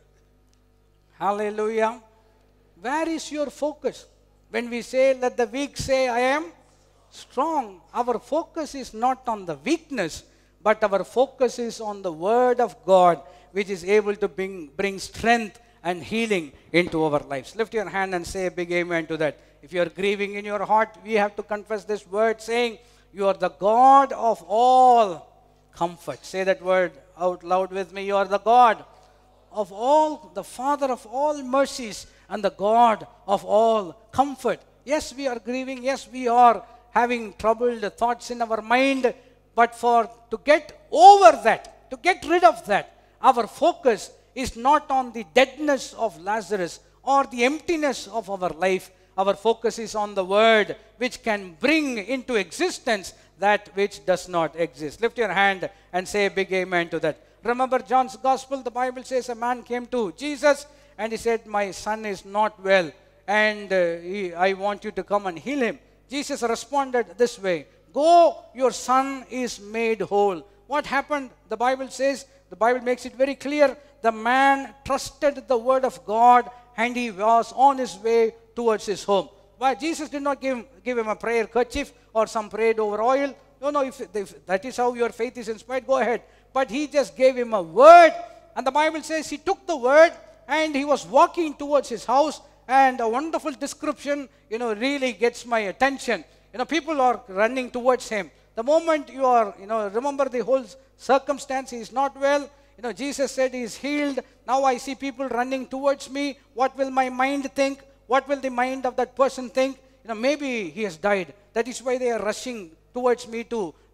Hallelujah. Where is your focus? When we say, let the weak say, I am strong, our focus is not on the weakness, but our focus is on the word of God, which is able to bring, bring strength and healing into our lives. Lift your hand and say a big amen to that. If you are grieving in your heart, we have to confess this word saying, you are the God of all comfort. Say that word out loud with me. You are the God of all, the Father of all mercies, and the God of all comfort. Yes, we are grieving. Yes, we are having troubled thoughts in our mind. But for to get over that, to get rid of that, our focus is not on the deadness of Lazarus or the emptiness of our life. Our focus is on the word which can bring into existence that which does not exist. Lift your hand and say a big amen to that. Remember John's gospel, the Bible says a man came to Jesus and he said, my son is not well and uh, he, I want you to come and heal him. Jesus responded this way, go, your son is made whole. What happened? The Bible says, the Bible makes it very clear, the man trusted the word of God and he was on his way towards his home. Why? Jesus did not give him, give him a prayer kerchief or some prayed over oil. No, no, if, if that is how your faith is inspired, go ahead. But he just gave him a word, and the Bible says he took the word and he was walking towards his house, and a wonderful description, you know, really gets my attention. You know, people are running towards him. The moment you are, you know, remember the whole circumstance, he is not well. You know, Jesus said he is healed. Now I see people running towards me. What will my mind think? What will the mind of that person think? You know, maybe he has died. That is why they are rushing towards me to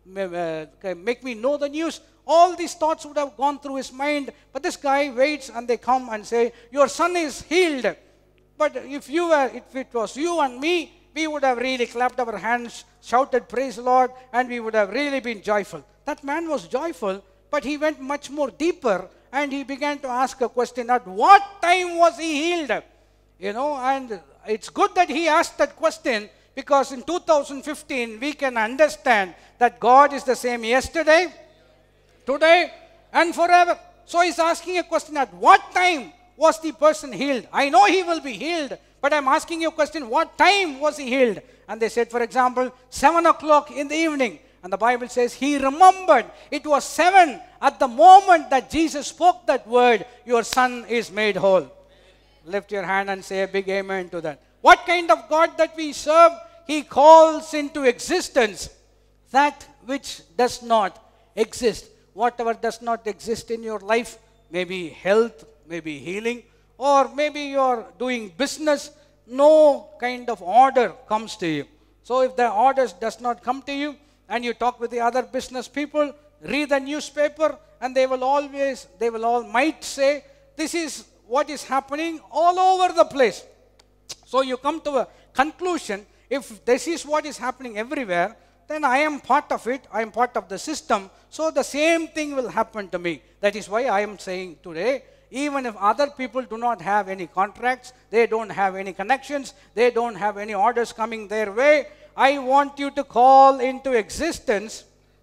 uh, make me know the news. All these thoughts would have gone through his mind. But this guy waits and they come and say, your son is healed. But if you were, if it was you and me, we would have really clapped our hands, shouted, praise the Lord, and we would have really been joyful. That man was joyful, but he went much more deeper and he began to ask a question, at what time was he healed? You know, and it's good that he asked that question, because in two thousand fifteen, we can understand that God is the same yesterday, today, and forever. So he's asking a question, at what time was the person healed? I know he will be healed, but I'm asking you a question, what time was he healed? And they said, for example, seven o'clock in the evening. And the Bible says he remembered it was seven at the moment that Jesus spoke that word, your son is made whole. Lift your hand and say a big amen to that. What kind of God that we serve? He calls into existence that which does not exist. Whatever does not exist in your life, maybe health, maybe healing, or maybe you're doing business, no kind of order comes to you. So if the orders does not come to you, and you talk with the other business people, read the newspaper, and they will always, they will all might say, this is what is happening all over the place. So you come to a conclusion, if this is what is happening everywhere, then I am part of it, I am part of the system, so the same thing will happen to me. That is why I am saying today, even if other people do not have any contracts, they don't have any connections, they don't have any orders coming their way, I want you to call into existence.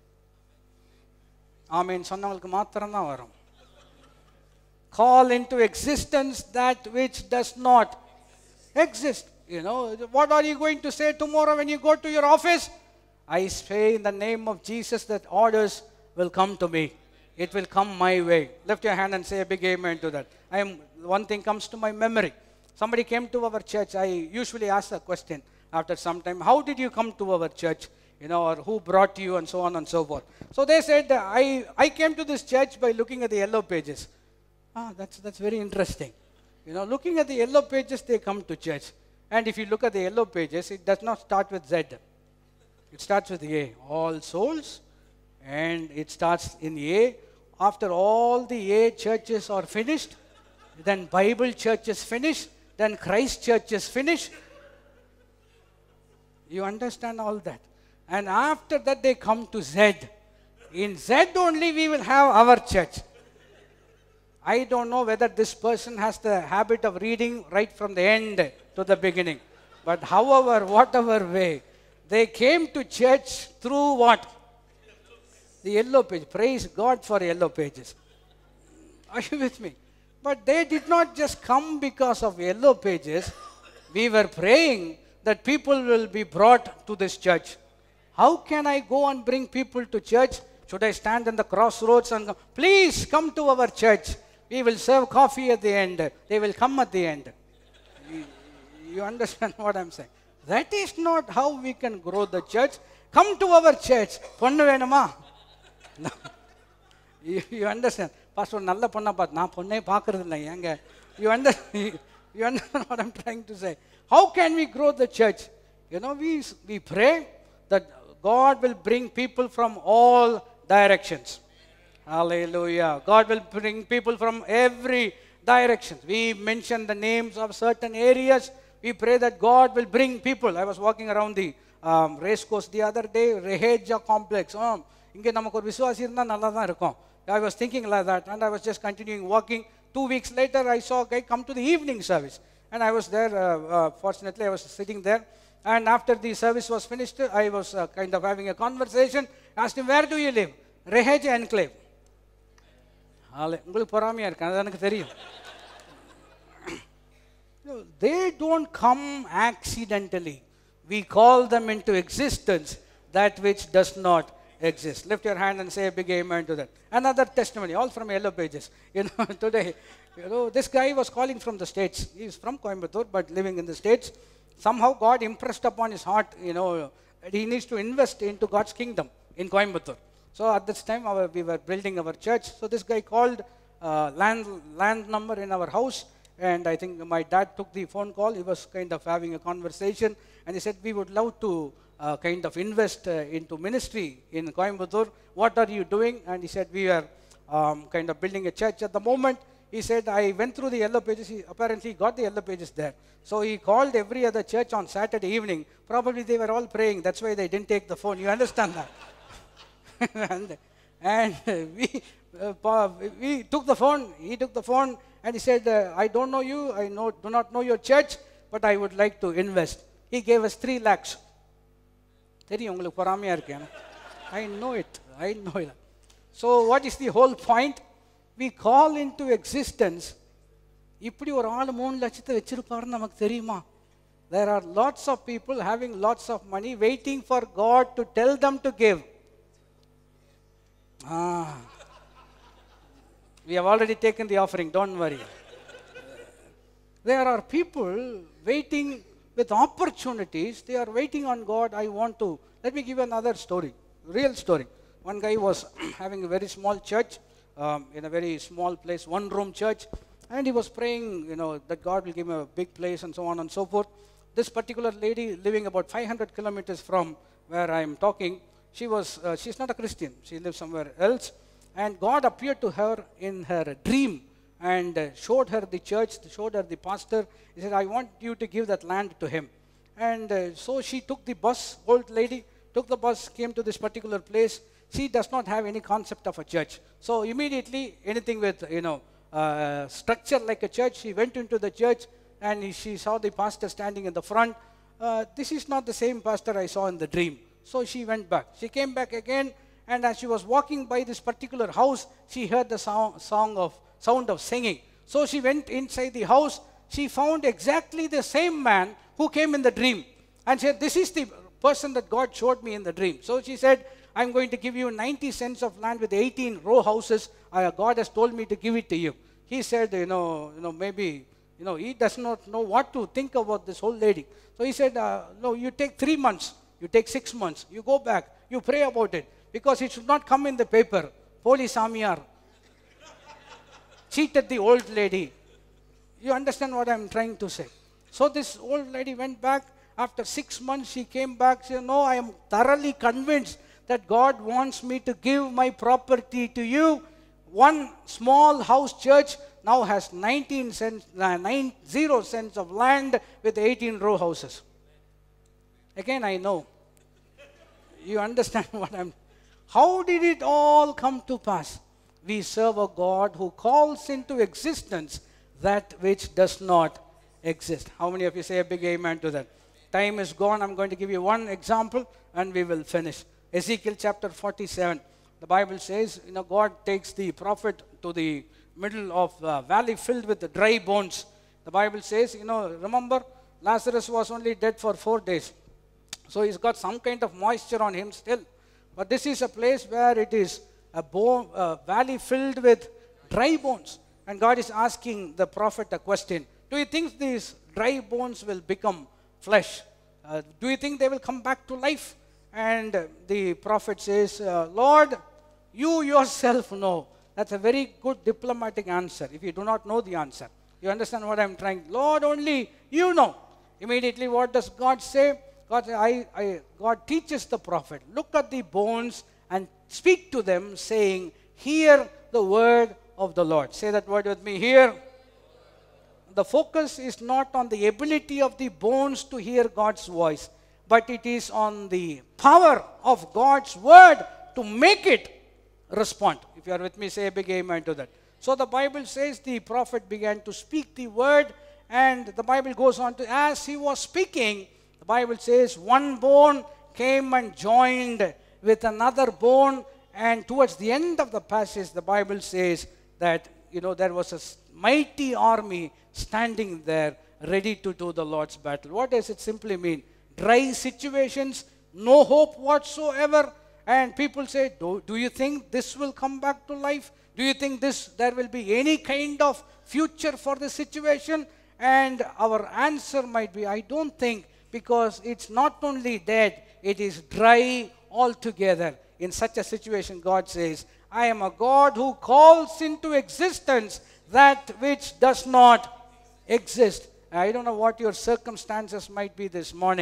Amen. சொன்னவங்களுக்கு மாத்திரம் தான் வரும். Call into existence that which does not exist. You know, what are you going to say tomorrow when you go to your office? I say in the name of Jesus that orders will come to me. It will come my way. Lift your hand and say a big amen to that. I am, one thing comes to my memory. Somebody came to our church. I usually ask a question after some time, how did you come to our church? You know, or who brought you, and so on and so forth. So they said, I, I came to this church by looking at the yellow pages. Ah, that's, that's very interesting. You know, looking at the yellow pages, they come to church. And if you look at the yellow pages, it does not start with Z. It starts with A. All Souls. And it starts in A. After all the A churches are finished, then Bible church is finished, then Christ church is finished. You understand all that. And after that they come to Z. In Z only we will have our church. I don't know whether this person has the habit of reading right from the end to the beginning. But however, whatever way, they came to church through what? The yellow page. Praise God for yellow pages. Are you with me? But they did not just come because of yellow pages. We were praying that people will be brought to this church. How can I go and bring people to church? Should I stand in the crossroads and go, please come to our church. We will serve coffee at the end. They will come at the end. You, you understand what I'm saying? That is not how we can grow the church. Come to our church. Ponnu venuma? You, you understand? Pastor, nalla ponna paat na ponne paakradilla enga. You understand? You understand what I'm trying to say? How can we grow the church? You know, we we pray that God will bring people from all directions. Hallelujah. God will bring people from every direction. We mention the names of certain areas. We pray that God will bring people. I was walking around the um, race course the other day, Reheja complex. Oh, inge namak or viswasi irundha nalla dhaan irukum. I was thinking like that, and I was just continuing walking. Two weeks later, I saw a guy come to the evening service. And I was there, uh, uh, fortunately, I was sitting there. And after the service was finished, I was uh, kind of having a conversation. I asked him, where do you live? Reheja Enclave. They don't come accidentally. We call them into existence that which does not exist. Lift your hand and say a big amen to that. Another testimony, all from yellow pages. You know, today, you know, this guy was calling from the States. He is from Coimbatore, but living in the States. Somehow God impressed upon his heart, you know, that he needs to invest into God's kingdom in Coimbatore. So at this time, our, we were building our church. So this guy called uh, land, land number in our house. And I think my dad took the phone call. He was kind of having a conversation. And he said, we would love to uh, kind of invest uh, into ministry in Coimbatore. What are you doing? And he said, we are um, kind of building a church at the moment. He said, I went through the yellow pages. He apparently got the yellow pages there. So he called every other church on Saturday evening. Probably they were all praying. That's why they didn't take the phone. You understand that? and and we, uh, we took the phone. He took the phone and he said, uh, I don't know you. I know, do not know your church, but I would like to invest. He gave us three lakhs. I know it. I know it. So what is the whole point? We call into existence. இப்படி ஒரு ஆள் மூணு லட்சத்தை வச்சிருப்பாருன்னு நமக்கு தெரியுமா? There are lots of people having lots of money waiting for God to tell them to give. Ah. We have already taken the offering, don't worry. There are people waiting with opportunities. They are waiting on God. I want to. Let me give you another story, real story. One guy was having a very small church um, in a very small place, one room church. And he was praying, you know, that God will give him a big place and so on and so forth. This particular lady living about five hundred kilometers from where I am talking, she was, uh, she's not a Christian. She lives somewhere else. And God appeared to her in her dream and uh, showed her the church, showed her the pastor. He said, I want you to give that land to him. And uh, so she took the bus, old lady, took the bus, came to this particular place. She does not have any concept of a church. So immediately, anything with, you know, Uh, structure like a church, she went into the church and she saw the pastor standing in the front. Uh, this is not the same pastor I saw in the dream. So she went back. She came back again, and as she was walking by this particular house, she heard the song, song of sound of singing. So she went inside the house. She found exactly the same man who came in the dream, and said, this is the person that God showed me in the dream. So she said, I'm going to give you ninety cents of land with eighteen row houses. Uh, God has told me to give it to you. He said, you know, you know, maybe, you know, he does not know what to think about this whole lady. So he said, uh, no, you take three months, you take six months, you go back, you pray about it, because it should not come in the paper. Holy Samiyar cheated the old lady. You understand what I'm trying to say? So this old lady went back. After six months, she came back. She said, no, I am thoroughly convinced that God wants me to give my property to you. One small house church now has nineteen cents, uh, nine, zero cents of land with eighteen row houses. Again, I know. You understand what I'm... How did it all come to pass? We serve a God who calls into existence that which does not exist. How many of you say a big amen to that? Time is gone. I'm going to give you one example and we will finish. Ezekiel chapter forty-seven. The Bible says, you know, God takes the prophet to the middle of a valley filled with the dry bones. The Bible says, you know, remember, Lazarus was only dead for four days. So he's got some kind of moisture on him still. But this is a place where it is a, bone, a valley filled with dry bones. And God is asking the prophet a question. Do you think these dry bones will become flesh? Uh, do you think they will come back to life? And the prophet says, uh, Lord, you yourself know. That's a very good diplomatic answer if you do not know the answer. You understand what I'm trying? Lord, only you know. Immediately, what does God say? God, I, I, God teaches the prophet, look at the bones and speak to them, saying, hear the word of the Lord. Say that word with me, hear. The focus is not on the ability of the bones to hear God's voice, but it is on the power of God's word to make it respond. If you are with me, say a big amen to that. So the Bible says the prophet began to speak the word, and the Bible goes on to, as he was speaking, the Bible says one bone came and joined with another bone, and towards the end of the passage, the Bible says that, you know, there was a mighty army standing there ready to do the Lord's battle. What does it simply mean? Dry situations, no hope whatsoever, and people say, do, do you think this will come back to life? Do you think this there will be any kind of future for the situation? And our answer might be, I don't think, because it's not only dead, it is dry altogether. In such a situation, God says, I am a God who calls into existence that which does not exist. I don't know what your circumstances might be this morning,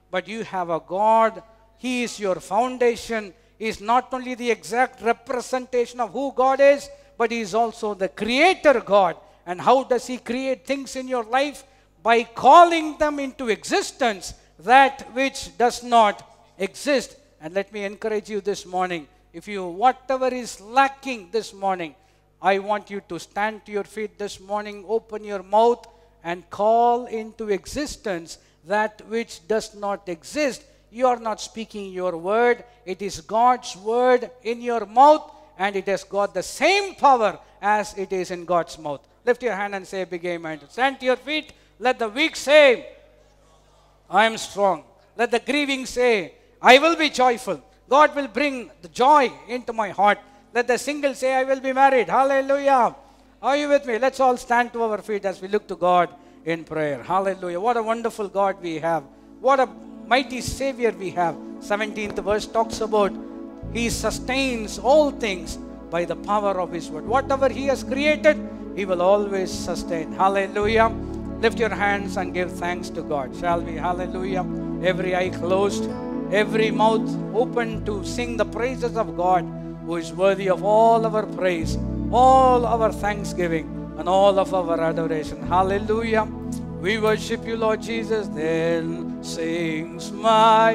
but you have a God. He is your foundation. He is not only the exact representation of who God is, but He is also the creator God. And how does He create things in your life? By calling them into existence, that which does not exist. And let me encourage you this morning, if you, whatever is lacking this morning, I want you to stand to your feet this morning, open your mouth, and call into existence that which does not exist. You are not speaking your word. It is God's word in your mouth, and it has got the same power as it is in God's mouth. Lift your hand and say a big amen. Stand to your feet. Let the weak say, I am strong. Let the grieving say, I will be joyful. God will bring the joy into my heart. Let the single say, I will be married. Hallelujah. Are you with me? Let's all stand to our feet as we look to God in prayer. Hallelujah. What a wonderful God we have. What a mighty Savior we have. seventeenth verse talks about He sustains all things by the power of His word. Whatever He has created, He will always sustain. Hallelujah. Lift your hands and give thanks to God. Shall we? Hallelujah. Every eye closed, every mouth open to sing the praises of God, who is worthy of all our praise, all our thanksgiving, and all of our adoration. Hallelujah. We worship you, Lord Jesus. Then sings my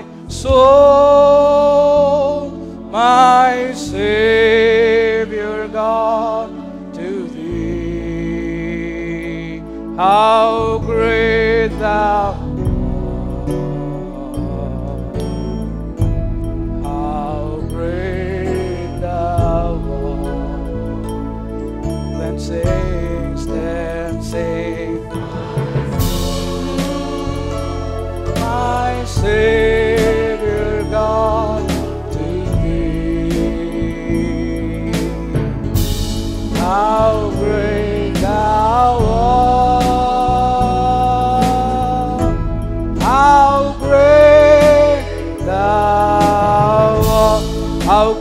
soul, my Savior God, to Thee. How great Thou art, how great Thou art. Then sings, then sings my Savior God, to Thee. How great Thou art, how great Thou art, how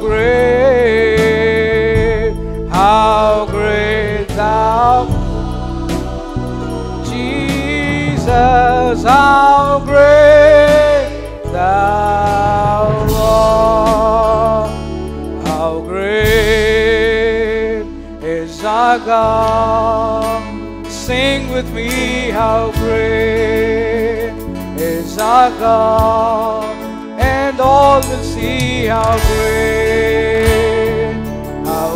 great, how great Thou art, Jesus, how great Thou art, how great is our God. Sing with me, how great is our God, and all will see how great, how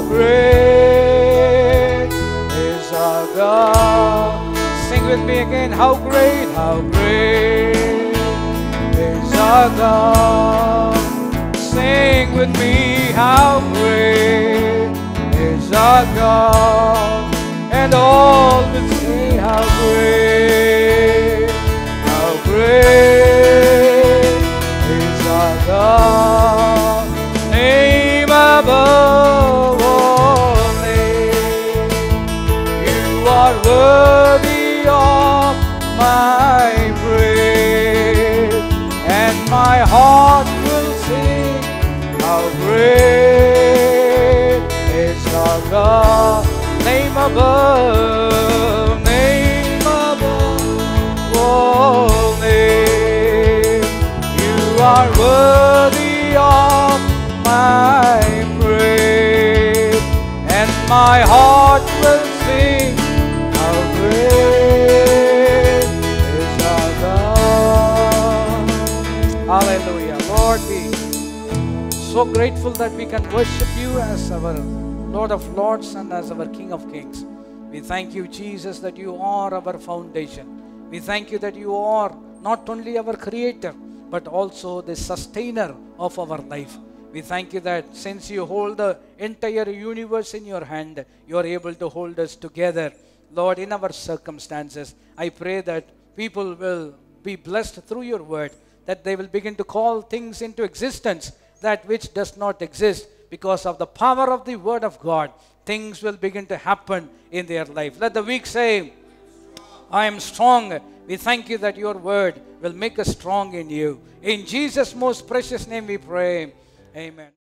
great is our God. Sing with me again, how great, how great is our God. Sing with me, how great is our God, and all will see how great, how great is our God. Name above all names, you are worthy of my praise, and my heart will sing how great is our God. Name above, name above all names, you are worthy of my praise, and my heart will sing how great is our God. Hallelujah. Lord, we are so grateful that we can worship you as our Lord of Lords and as our King of Kings. We thank you, Jesus, that you are our foundation. We thank you that you are not only our creator, but also the sustainer of our life. We thank you that since you hold the entire universe in your hand, you are able to hold us together. Lord, in our circumstances, I pray that people will be blessed through your word, that they will begin to call things into existence, that which does not exist. Because of the power of the word of God, things will begin to happen in their life. Let the weak say, I am strong. We thank you that your word will make us strong in you. In Jesus' most precious name we pray. Amen.